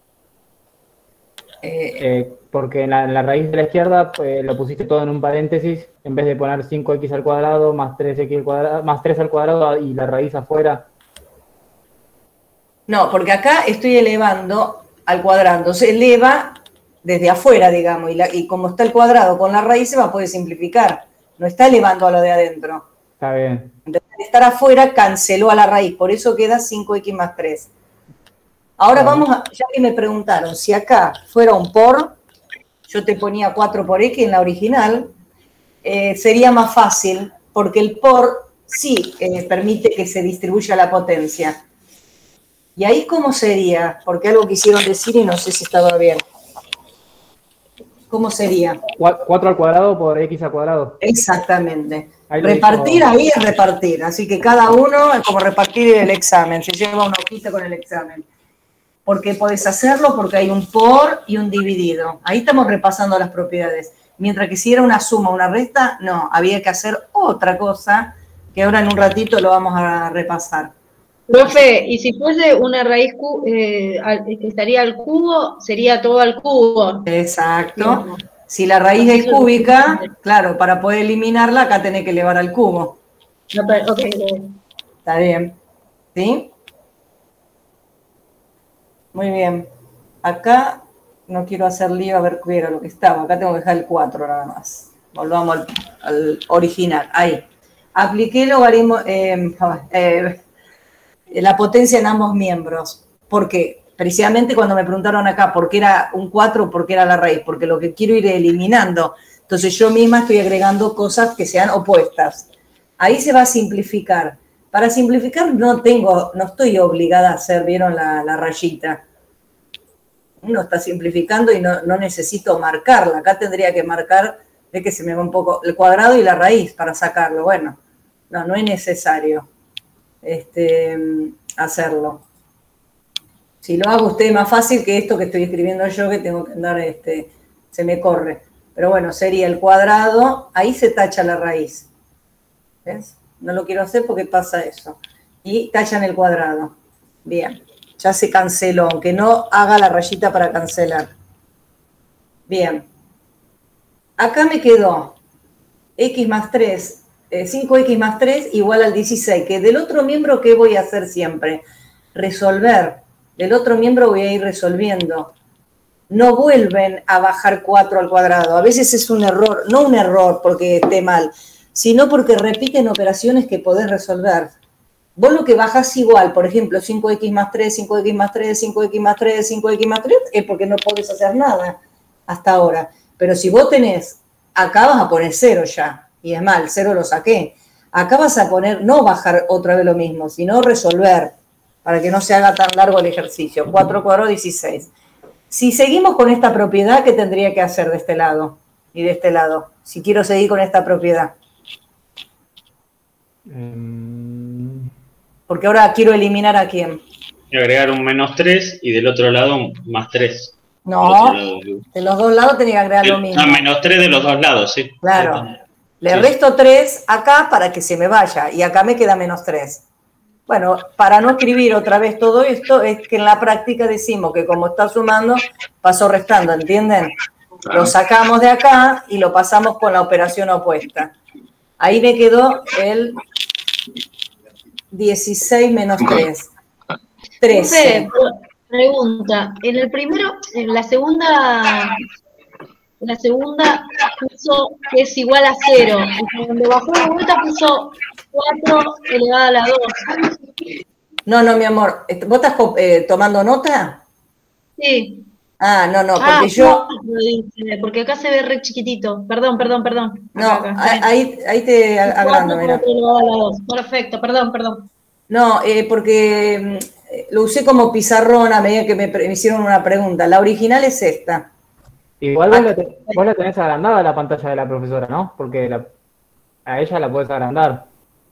Porque en la raíz de la izquierda lo pusiste todo en un paréntesis, en vez de poner 5x al cuadrado más 3x al cuadrado, más 3 al cuadrado y la raíz afuera.
No, porque acá estoy elevando al cuadrado, se eleva desde afuera, digamos, y como está el cuadrado con la raíz se va a poder simplificar, no está elevando a lo de adentro.
Está bien.
Entonces, al estar afuera canceló a la raíz, por eso queda 5x más 3. Ahora vamos a, ya que me preguntaron, si acá fuera un por, yo te ponía 4 por x en la original, sería más fácil, porque el por sí permite que se distribuya la potencia. ¿Y ahí cómo sería? Porque algo quisieron decir y no sé si estaba bien. ¿Cómo sería?
4 al cuadrado por x al cuadrado.
Exactamente.
Ahí
Repartir ahí es repartir, así que cada uno es como repartir el examen, se lleva una hojita con el examen. Porque podés hacerlo porque hay un por y un dividido. Ahí estamos repasando las propiedades. Mientras que si era una suma o una resta, no, había que hacer otra cosa, que ahora en un ratito lo vamos a repasar.
Profe, y si fuese una raíz que estaría al cubo, sería todo al cubo.
Exacto. Si la raíz es cúbica, claro, para poder eliminarla, acá tenés que elevar al cubo. Está bien. ¿Sí? Muy bien. Acá no quiero hacer lío a ver qué era lo que estaba. Acá tengo que dejar el 4 nada más. Volvamos al original. Ahí. Apliqué el logaritmo, la potencia en ambos miembros. ¿Por qué? Precisamente cuando me preguntaron acá por qué era un 4, por qué era la raíz, porque lo que quiero ir eliminando. Entonces yo misma estoy agregando cosas que sean opuestas. Ahí se va a simplificar. Para simplificar no estoy obligada a hacer, ¿vieron la rayita? Uno está simplificando y no necesito marcarla. Acá tendría que marcar, ve que se me va un poco, el cuadrado y la raíz para sacarlo. Bueno, no es necesario hacerlo. Si lo hago usted es más fácil que esto que estoy escribiendo yo, que tengo que andar, se me corre. Pero bueno, sería el cuadrado, ahí se tacha la raíz. ¿Ves? No lo quiero hacer porque pasa eso. Y tachan el cuadrado. Bien, ya se canceló, aunque no haga la rayita para cancelar. Bien. Acá me quedó x más 3, 5x más 3 igual al 16, que del otro miembro, ¿qué voy a hacer siempre? Resolver. Del otro miembro voy a ir resolviendo. No vuelven a bajar 4 al cuadrado. A veces es un error, no un error porque esté mal, sino porque repiten operaciones que podés resolver. Vos lo que bajás igual, por ejemplo, 5x más 3, 5x más 3, 5x más 3, 5x más 3, es porque no podés hacer nada hasta ahora. Pero si vos tenés, acá vas a poner 0 ya, y es mal, 0 lo saqué. Acá vas a poner, no bajar otra vez lo mismo, sino resolver, para que no se haga tan largo el ejercicio. 4 cuadrado, 16. Si seguimos con esta propiedad, ¿qué tendría que hacer de este lado y de este lado? Si quiero seguir con esta propiedad. Porque ahora quiero eliminar a quién.
Y agregar un menos 3 y del otro lado un más 3.
No, de los dos lados tenía que agregar lo mismo.
No, menos 3 de los dos lados, sí.
Claro. Le resto 3 acá para que se me vaya y acá me queda menos 3. Bueno, para no escribir otra vez todo esto, es que en la práctica decimos que como está sumando, pasó restando, ¿entienden? Claro. Lo sacamos de acá y lo pasamos con la operación opuesta. Ahí me quedó el 16 menos 3. 13.
Pregunta, en el primero, en la segunda puso que es igual a 0. Y cuando bajó la vuelta puso 4 elevado a la 2.
No, mi amor. ¿Vos estás tomando nota?
Sí.
Ah, no, porque yo...
No, porque acá se ve re chiquitito. Perdón.
No,
acá.
Ahí te agrando, mira.
Perfecto, perdón.
No, porque lo usé como pizarrón a medida que me hicieron una pregunta. La original es esta.
Igual vos la tenés agrandada la pantalla de la profesora, ¿no? Porque a ella la podés agrandar.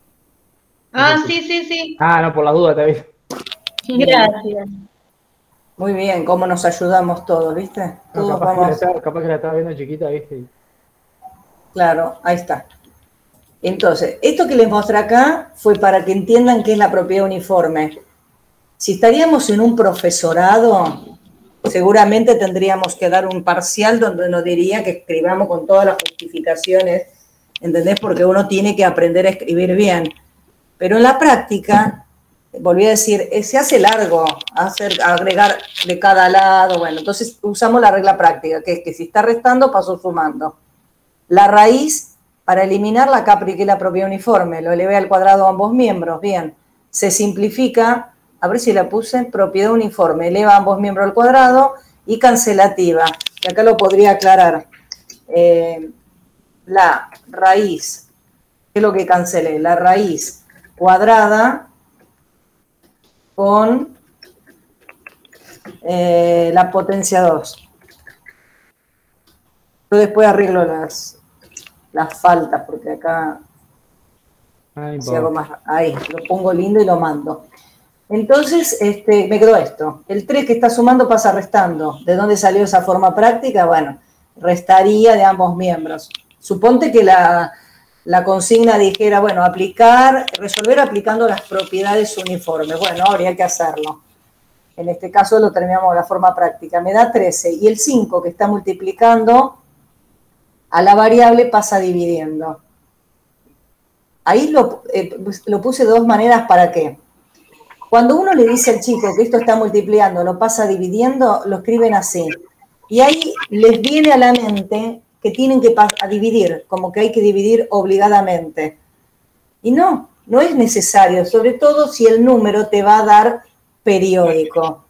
Sí.
Ah, no, por la duda te aviso.
Gracias.
Muy bien, cómo nos ayudamos todos, ¿viste?
No, capaz que la estaba viendo chiquita, ¿viste?
Claro, ahí está. Entonces, esto que les mostré acá fue para que entiendan qué es la propiedad uniforme. Si estaríamos en un profesorado, seguramente tendríamos que dar un parcial donde nos diría que escribamos con todas las justificaciones, ¿entendés? Porque uno tiene que aprender a escribir bien. Pero en la práctica, volví a decir, se hace largo agregar de cada lado. Bueno, entonces usamos la regla práctica, que es que si está restando, paso sumando. La raíz, para eliminarla, acá apliqué la propiedad uniforme, lo elevé al cuadrado a ambos miembros. Bien, se simplifica a ver si la puse, propiedad uniforme, eleva ambos miembros al cuadrado y cancelativa. Y acá lo podría aclarar. La raíz, ¿qué es lo que cancelé? La raíz cuadrada con la potencia 2. Yo después arreglo las faltas, porque acá si hago más, ahí, lo pongo lindo y lo mando. Entonces, me quedó esto. El 3 que está sumando pasa restando. ¿De dónde salió esa forma práctica? Bueno, restaría de ambos miembros. Suponte que la consigna dijera, bueno, resolver aplicando las propiedades uniformes. Bueno, habría que hacerlo. En este caso lo terminamos de la forma práctica. Me da 13. Y el 5 que está multiplicando a la variable pasa dividiendo. Ahí lo puse de dos maneras. ¿Para qué? Cuando uno le dice al chico que esto está multiplicando, lo pasa dividiendo, lo escriben así. Y ahí les viene a la mente que tienen que dividir, como que hay que dividir obligadamente. Y no es necesario, sobre todo si el número te va a dar periódico.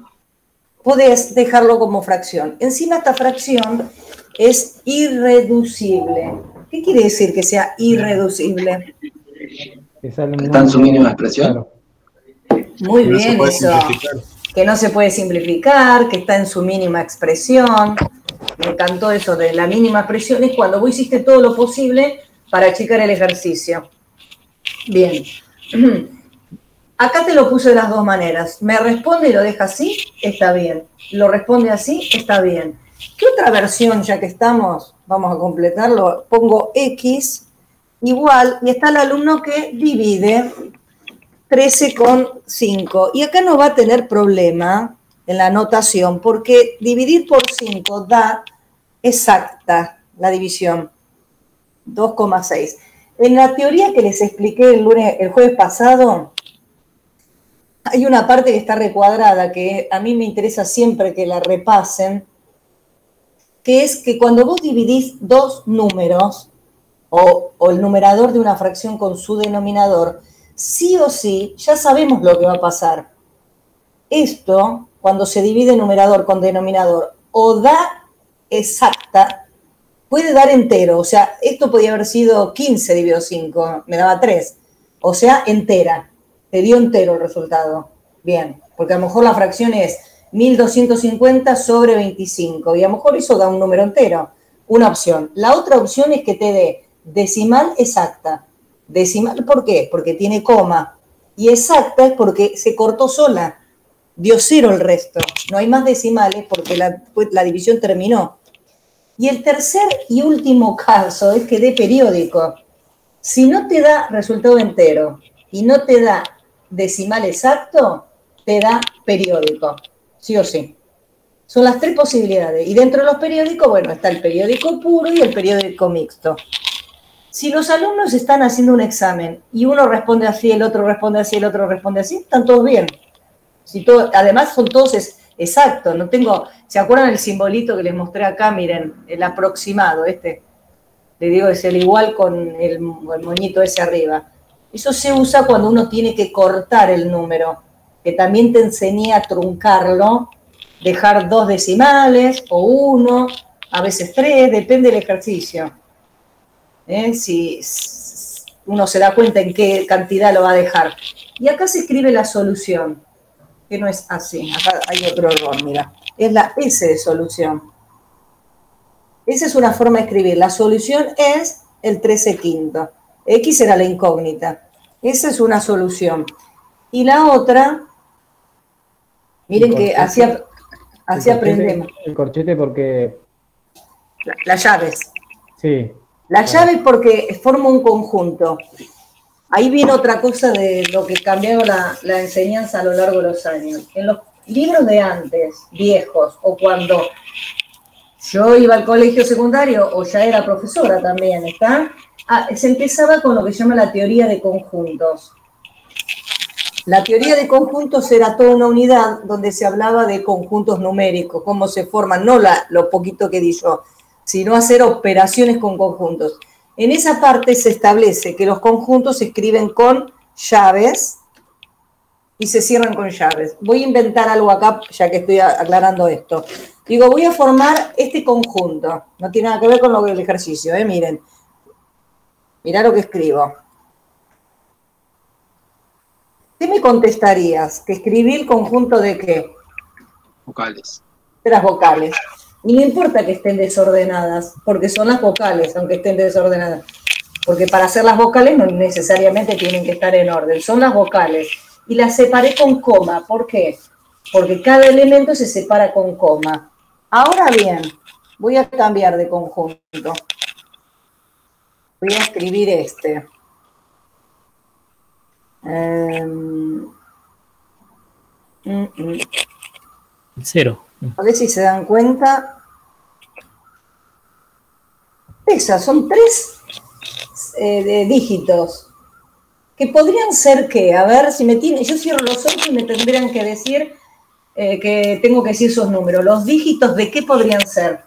Podés dejarlo como fracción. Encima esta fracción es irreducible. ¿Qué quiere decir que sea irreducible?
¿Está en su mínima expresión?
Muy bien eso. Que no se puede simplificar, que está en su mínima expresión. Me encantó eso de la mínima expresión. Es cuando vos hiciste todo lo posible para achicar el ejercicio. Bien. Acá te lo puse de las dos maneras. Me responde y lo deja así, está bien. Lo responde así, está bien. ¿Qué otra versión, ya que estamos? Vamos a completarlo. Pongo X igual, y está el alumno que divide 13 con 5. Y acá no va a tener problema en la notación, porque dividir por 5 da exacta la división, 2,6. En la teoría que les expliqué el jueves pasado, hay una parte que está recuadrada, que a mí me interesa siempre que la repasen, que es que cuando vos dividís dos números, o el numerador de una fracción con su denominador, sí o sí, ya sabemos lo que va a pasar. Esto, cuando se divide numerador con denominador, o da exacta, puede dar entero. O sea, esto podía haber sido 15 dividido 5, me daba 3. O sea, entera. Te dio entero el resultado. Bien, porque a lo mejor la fracción es 1250 sobre 25, y a lo mejor eso da un número entero. Una opción. La otra opción es que te dé decimal exacta. Decimal, ¿por qué? Porque tiene coma. Y exacta es porque se cortó sola. Dio 0 el resto. No hay más decimales porque la división terminó. Y el tercer y último caso es que dé periódico. Si no te da resultado entero y no te da decimal exacto, te da periódico. Sí o sí. Son las tres posibilidades. Y dentro de los periódicos, bueno, está el periódico puro y el periódico mixto. Si los alumnos están haciendo un examen y uno responde así, el otro responde así, el otro responde así, están todos bien. Además son todos exactos. No tengo, ¿se acuerdan el simbolito que les mostré acá? Miren, el aproximado, le digo es el igual con el moñito ese arriba. Eso se usa cuando uno tiene que cortar el número, que también te enseñé a truncarlo, dejar 2 decimales o 1, a veces 3, depende del ejercicio. Si uno se da cuenta en qué cantidad lo va a dejar. Y acá se escribe la solución, que no es así. Acá hay otro error, mira. Es la S de solución. Esa es una forma de escribir. La solución es el 13/5. X era la incógnita. Esa es una solución. Y la otra, miren que así aprendemos.
El corchete porque...
Las llaves.
Sí.
Las llaves porque forma un conjunto. Ahí viene otra cosa de lo que cambió la enseñanza a lo largo de los años. En los libros de antes, viejos, o cuando yo iba al colegio secundario, o ya era profesora también, se empezaba con lo que se llama la teoría de conjuntos. La teoría de conjuntos era toda una unidad donde se hablaba de conjuntos numéricos, cómo se forman, no lo poquito que di yo, sino hacer operaciones con conjuntos. En esa parte se establece que los conjuntos se escriben con llaves y se cierran con llaves. Voy a inventar algo acá, ya que estoy aclarando esto. Digo, voy a formar este conjunto. No tiene nada que ver con lo del ejercicio, miren. Mirá lo que escribo. ¿Qué me contestarías? ¿Que escribí el conjunto de qué?
Vocales.
De las vocales. Y no importa que estén desordenadas, porque son las vocales, aunque estén desordenadas. Porque para hacer las vocales no necesariamente tienen que estar en orden. Son las vocales. Y las separé con coma. ¿Por qué? Porque cada elemento se separa con coma. Ahora bien, voy a cambiar de conjunto. Voy a escribir este.
0.
A ver si se dan cuenta. Esas son 3 dígitos. Que podrían ser ¿qué? A ver si me tienen. Yo cierro los ojos y me tendrían que decir que tengo que decir esos números. ¿Los dígitos de qué podrían ser?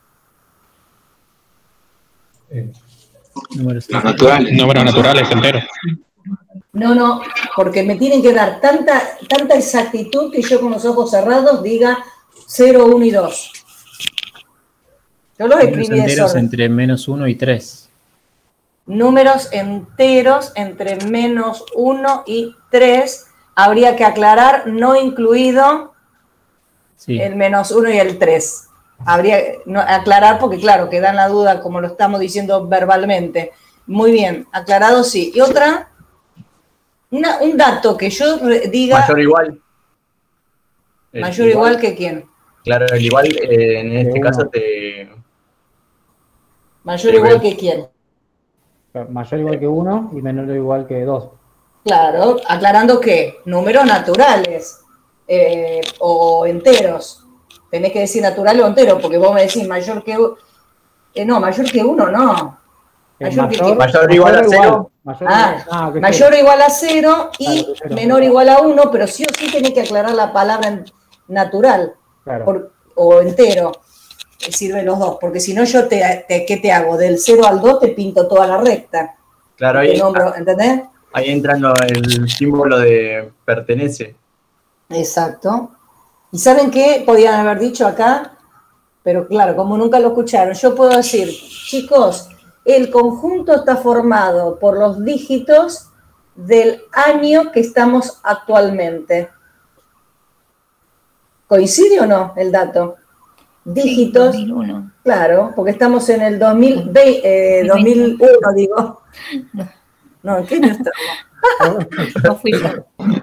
Números
naturales.
Números naturales enteros.
No, porque me tienen que dar tanta exactitud que yo con los ojos cerrados diga 0, 1 y 2. Yo los escribí
enteros entre -1 y 3.
Números enteros entre -1 y 3. Habría que aclarar, no incluido el -1 y el 3. Habría que aclarar porque, claro, queda en la duda como lo estamos diciendo verbalmente. Muy bien, aclarado sí. Y otra, un dato que yo diga...
Mayor o igual.
¿Mayor o igual que quién?
Claro, el igual en este caso te...
¿Mayor o igual que quién?
Mayor igual que 1 y menor o igual que 2.
Claro, aclarando que números naturales o enteros. Tenés que decir natural o entero, porque vos me decís mayor que... no, mayor que 1 no.
Mayor o igual a 0.
Mayor o igual a 0 y menor o igual a 1, pero sí o sí tenés que aclarar la palabra natural o entero. Sirven los dos, porque si no yo ¿qué te hago? Del 0 al 2 te pinto toda la recta.
Claro, ahí,
¿entendés?
Ahí entra el símbolo de pertenece.
Exacto. ¿Y saben qué podían haber dicho acá? Pero claro, como nunca lo escucharon, yo puedo decir, chicos, el conjunto está formado por los dígitos del año que estamos actualmente. ¿Coincide o no el dato? Dígitos.
2001.
Claro, porque estamos en el 2001, digo. No, ¿en qué año estamos?
No fui yo.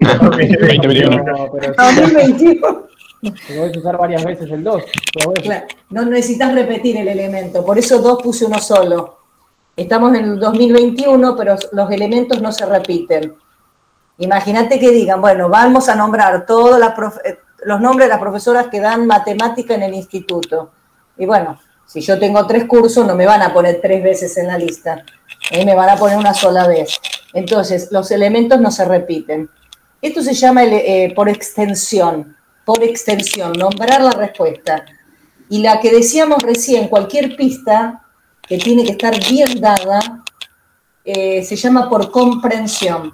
2021.
2021.
Podés usar varias veces el 2.
Claro, no necesitas repetir el elemento, por eso 2 puse uno solo. Estamos en el 2021, pero los elementos no se repiten. Imagínate que digan, bueno, vamos a nombrar todos los nombres de las profesoras que dan matemática en el instituto. Y bueno, si yo tengo 3 cursos, no me van a poner 3 veces en la lista. Me van a poner una sola vez. Entonces, los elementos no se repiten. Esto se llama por extensión. Por extensión, nombrar la respuesta. Y la que decíamos recién, cualquier pista que tiene que estar bien dada, se llama por comprensión.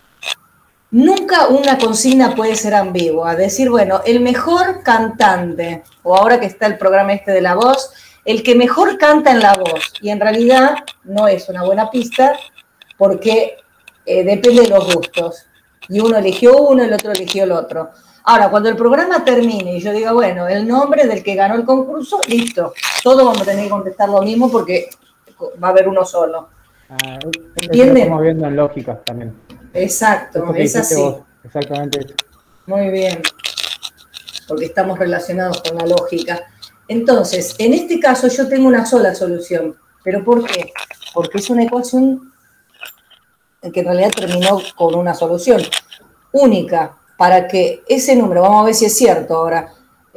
Nunca una consigna puede ser ambigua. Decir, bueno, el mejor cantante, o ahora que está el programa este de la voz, el que mejor canta en la voz. Y en realidad no es una buena pista porque depende de los gustos. Y uno eligió uno, el otro eligió el otro. Ahora, cuando el programa termine y yo diga, bueno, el nombre del que ganó el concurso, listo. Todos vamos a tener que contestar lo mismo porque va a haber uno solo. ¿Entienden?
Lo estamos viendo en lógica también.
Exacto, es así.
Vos, exactamente eso.
Muy bien. Porque estamos relacionados con la lógica. Entonces, en este caso yo tengo una sola solución. ¿Pero por qué? Porque es una ecuación que en realidad terminó con una solución única. Para que ese número, vamos a ver si es cierto ahora,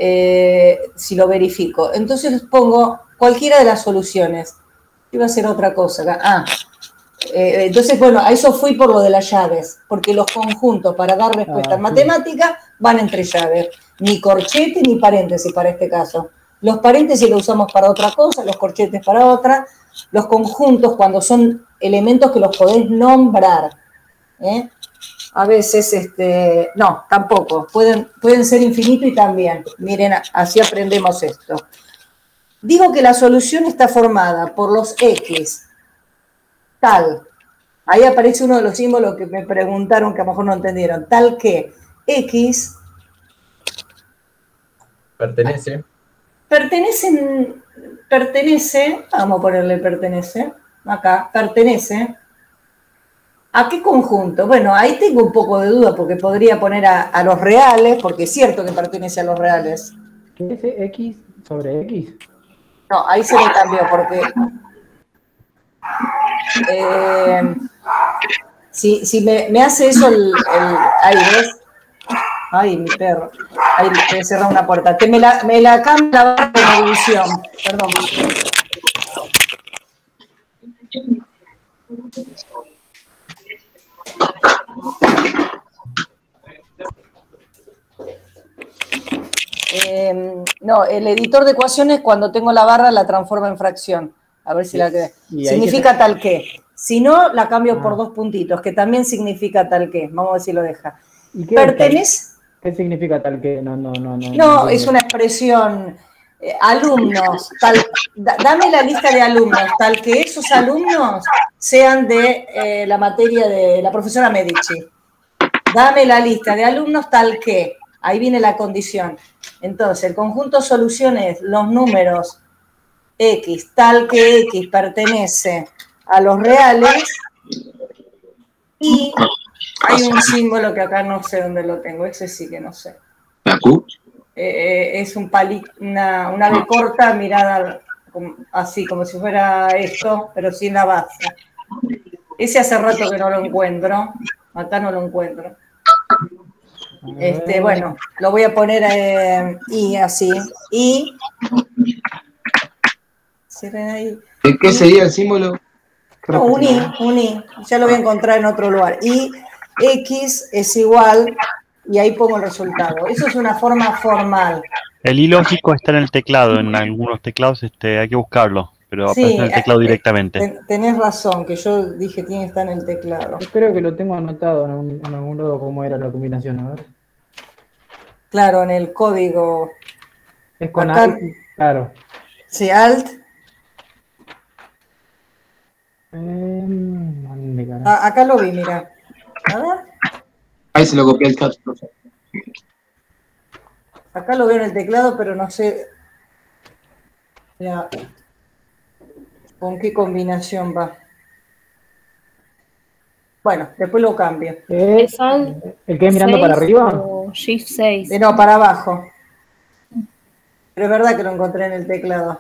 si lo verifico. Entonces pongo cualquiera de las soluciones. Iba a ser otra cosa acá. Entonces, bueno, a eso fui por lo de las llaves, porque los conjuntos para dar respuesta en matemática van entre llaves. Ni corchete ni paréntesis para este caso. Los paréntesis los usamos para otra cosa, los corchetes para otra. Los conjuntos cuando son elementos que los podés nombrar. a veces, no, tampoco, pueden ser infinito y también. Miren, así aprendemos esto. Digo que la solución está formada por los X, tal. Ahí aparece uno de los símbolos que me preguntaron que a lo mejor no entendieron. Tal que X
Pertenece.
Pertenece, vamos a ponerle pertenece, acá, pertenece. ¿A qué conjunto? Bueno, ahí tengo un poco de duda porque podría poner a los reales, porque es cierto que pertenece a los reales.
¿Qué es X sobre X?
No, ahí se me cambió porque... si me hace eso ahí, ¿ves? Ay, mi perro. Ahí te cerrar una puerta. Me la cambia la barra de medición. Perdón. No, el editor de ecuaciones cuando tengo la barra la transforma en fracción. A ver si la quedé. Significa tal que. Si no, la cambio por 2 puntitos, que también significa tal que. Vamos a ver si lo deja.
¿Y qué
Pertenece...
¿Qué significa tal que?
No, es una expresión. Alumnos, dame la lista de alumnos, tal que esos alumnos sean de la materia de la profesora Medici. Dame la lista de alumnos tal que, ahí viene la condición. Entonces, el conjunto soluciones, los números X, tal que X pertenece a los reales y hay un símbolo que acá no sé dónde lo tengo, ese sí que no sé.
¿La Q?
Es un palito, una B corta mirada así, como si fuera esto, pero sin la base. Ese hace rato que no lo encuentro, acá no lo encuentro. Bueno, lo voy a poner I así, I.
¿De qué sería el símbolo?
No, un I, ya lo voy a encontrar en otro lugar. Y X es igual, y ahí pongo el resultado. Eso es una forma formal.
El ilógico está en el teclado, en algunos teclados hay que buscarlo, pero aparece
Sí,
en el teclado directamente.
Tenés razón, que yo dije tiene que estar en el teclado.
Espero que lo tengo anotado en algún lado cómo era la combinación, a ver.
Claro, en el código.
Es con
acá,
Alt, claro.
Sí, Alt. Acá lo vi, mira. A ver.
Ahí se lo copié el chat, profe.
Acá lo veo en el teclado, pero no sé con qué combinación va. Bueno, después lo cambio.
¿Es el que es mirando para arriba?
Shift 6.
No, para abajo. Pero es verdad que lo encontré en el teclado.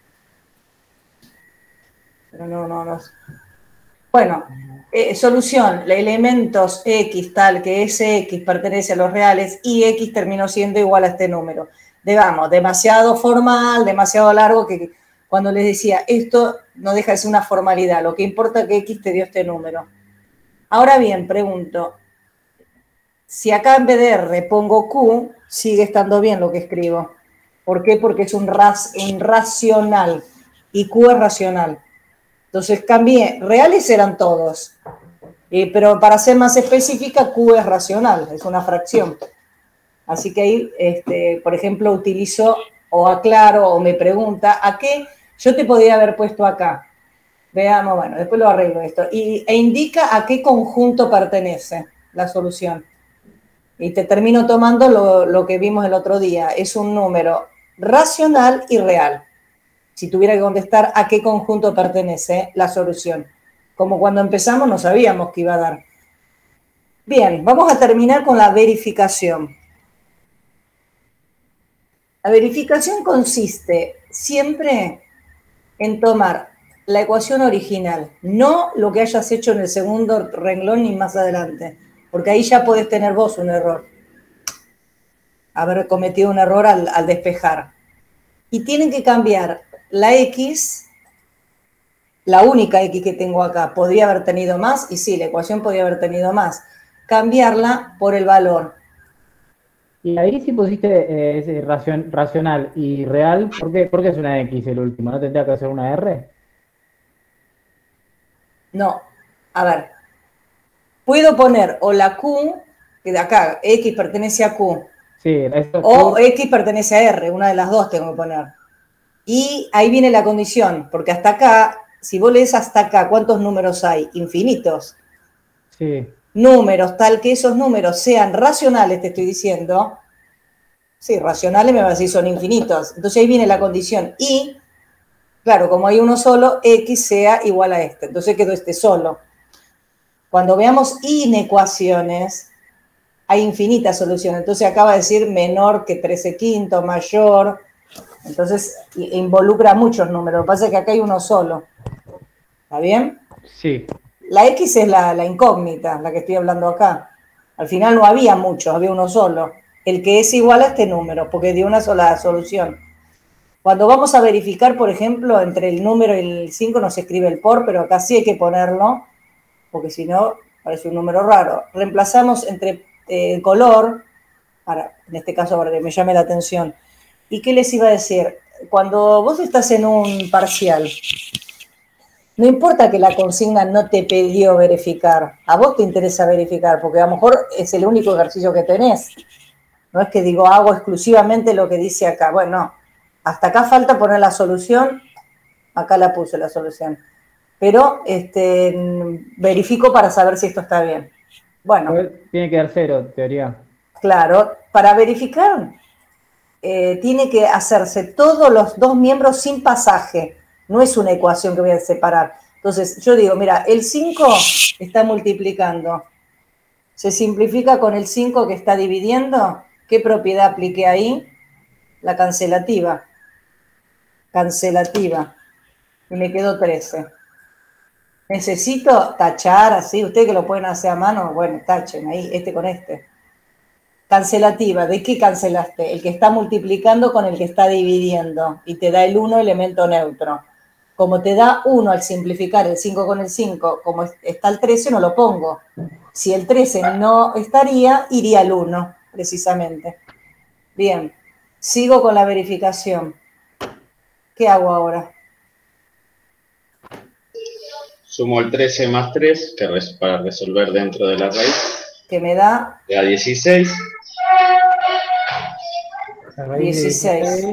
Pero no. Bueno, solución, elementos X tal que ese X pertenece a los reales y X terminó siendo igual a este número. Digamos, demasiado formal, demasiado largo, que cuando les decía, esto no deja de ser una formalidad, lo que importa es que X te dio este número. Ahora bien, pregunto, si acá en vez de R pongo Q, sigue estando bien lo que escribo. ¿Por qué? Porque es un racional y Q es racional. Entonces cambié, reales eran todos, pero para ser más específica, Q es racional, es una fracción. Así que ahí, por ejemplo, utilizo o aclaro o me pregunta, ¿a qué? Yo te podría haber puesto acá. Veamos, bueno, después lo arreglo esto. E indica a qué conjunto pertenece la solución. Y te termino tomando lo que vimos el otro día. Es un número racional y real. Si tuviera que contestar a qué conjunto pertenece la solución. Como cuando empezamos no sabíamos qué iba a dar. Bien, vamos a terminar con la verificación. La verificación consiste siempre en tomar la ecuación original, no lo que hayas hecho en el segundo renglón ni más adelante, porque ahí ya podés tener vos un error, haber cometido un error al despejar. Y tienen que cambiar la X, la única X que tengo acá, podría haber tenido más, y sí, la ecuación podría haber tenido más, cambiarla por el valor.
Y ahí si pusiste racional y real, ¿por qué es una X el último? ¿No tendría que ser una R?
No, a ver, puedo poner o la Q, que de acá, X pertenece a Q,
sí,
o X pertenece a R, una de las dos tengo que poner. Y ahí viene la condición, porque hasta acá, si vos lees hasta acá, ¿cuántos números hay? Infinitos.
Sí.
Números, tal que esos números sean racionales, te estoy diciendo. Sí, racionales me va a decir son infinitos. Entonces ahí viene la condición. Y, claro, como hay uno solo, X sea igual a este. Entonces quedó este solo. Cuando veamos inecuaciones, hay infinitas soluciones. Entonces acaba de decir menor que 13/5, mayor. Entonces involucra muchos números. Lo que pasa es que acá hay uno solo. ¿Está bien?
Sí.
La X es la incógnita, la que estoy hablando acá. Al final no había muchos, había uno solo. El que es igual a este número, porque dio una sola solución. Cuando vamos a verificar, por ejemplo, entre el número y el 5 no se escribe el por, pero acá sí hay que ponerlo, porque si no parece un número raro. Reemplazamos entre el color, en este caso para que me llame la atención. ¿Y qué les iba a decir? Cuando vos estás en un parcial, no importa que la consigna no te pidió verificar, a vos te interesa verificar, porque a lo mejor es el único ejercicio que tenés. No es que digo, hago exclusivamente lo que dice acá. Bueno, hasta acá falta poner la solución, acá la puse la solución. Pero verifico para saber si esto está bien. Bueno.
Tiene que dar 0, teoría.
Claro, para verificar tiene que hacerse todos los dos miembros sin pasaje. No es una ecuación que voy a separar. Entonces, yo digo, mira, el 5 está multiplicando. Se simplifica con el 5 que está dividiendo. ¿Qué propiedad apliqué ahí? La cancelativa. Cancelativa. Y me quedó 13. Necesito tachar así. Ustedes que lo pueden hacer a mano, bueno, tachen ahí, este con este. Cancelativa. ¿De qué cancelaste? El que está multiplicando con el que está dividiendo. Y te da el 1 elemento neutro. Como te da 1 al simplificar el 5 con el 5, como está el 13, no lo pongo. Si el 13 no estaría, iría al 1, precisamente. Bien, sigo con la verificación. ¿Qué hago ahora?
Sumo el 13 más 3, para resolver dentro de la raíz.
Que me da...
Da 16.
La raíz
16.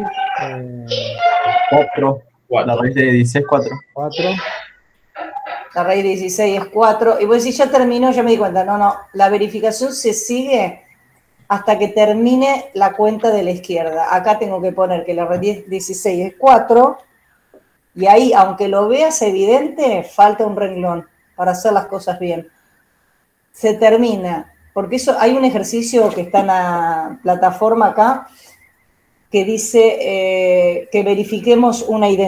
4. La raíz de 16 es 4.
4.
La raíz de 16 es 4. Y vos decís, ya terminó, ya me di cuenta. No, la verificación se sigue hasta que termine la cuenta de la izquierda. Acá tengo que poner que la raíz de 16 es 4. Y ahí, aunque lo veas evidente, falta un renglón para hacer las cosas bien. Se termina. Porque eso hay un ejercicio que está en la plataforma acá que dice que verifiquemos una identidad.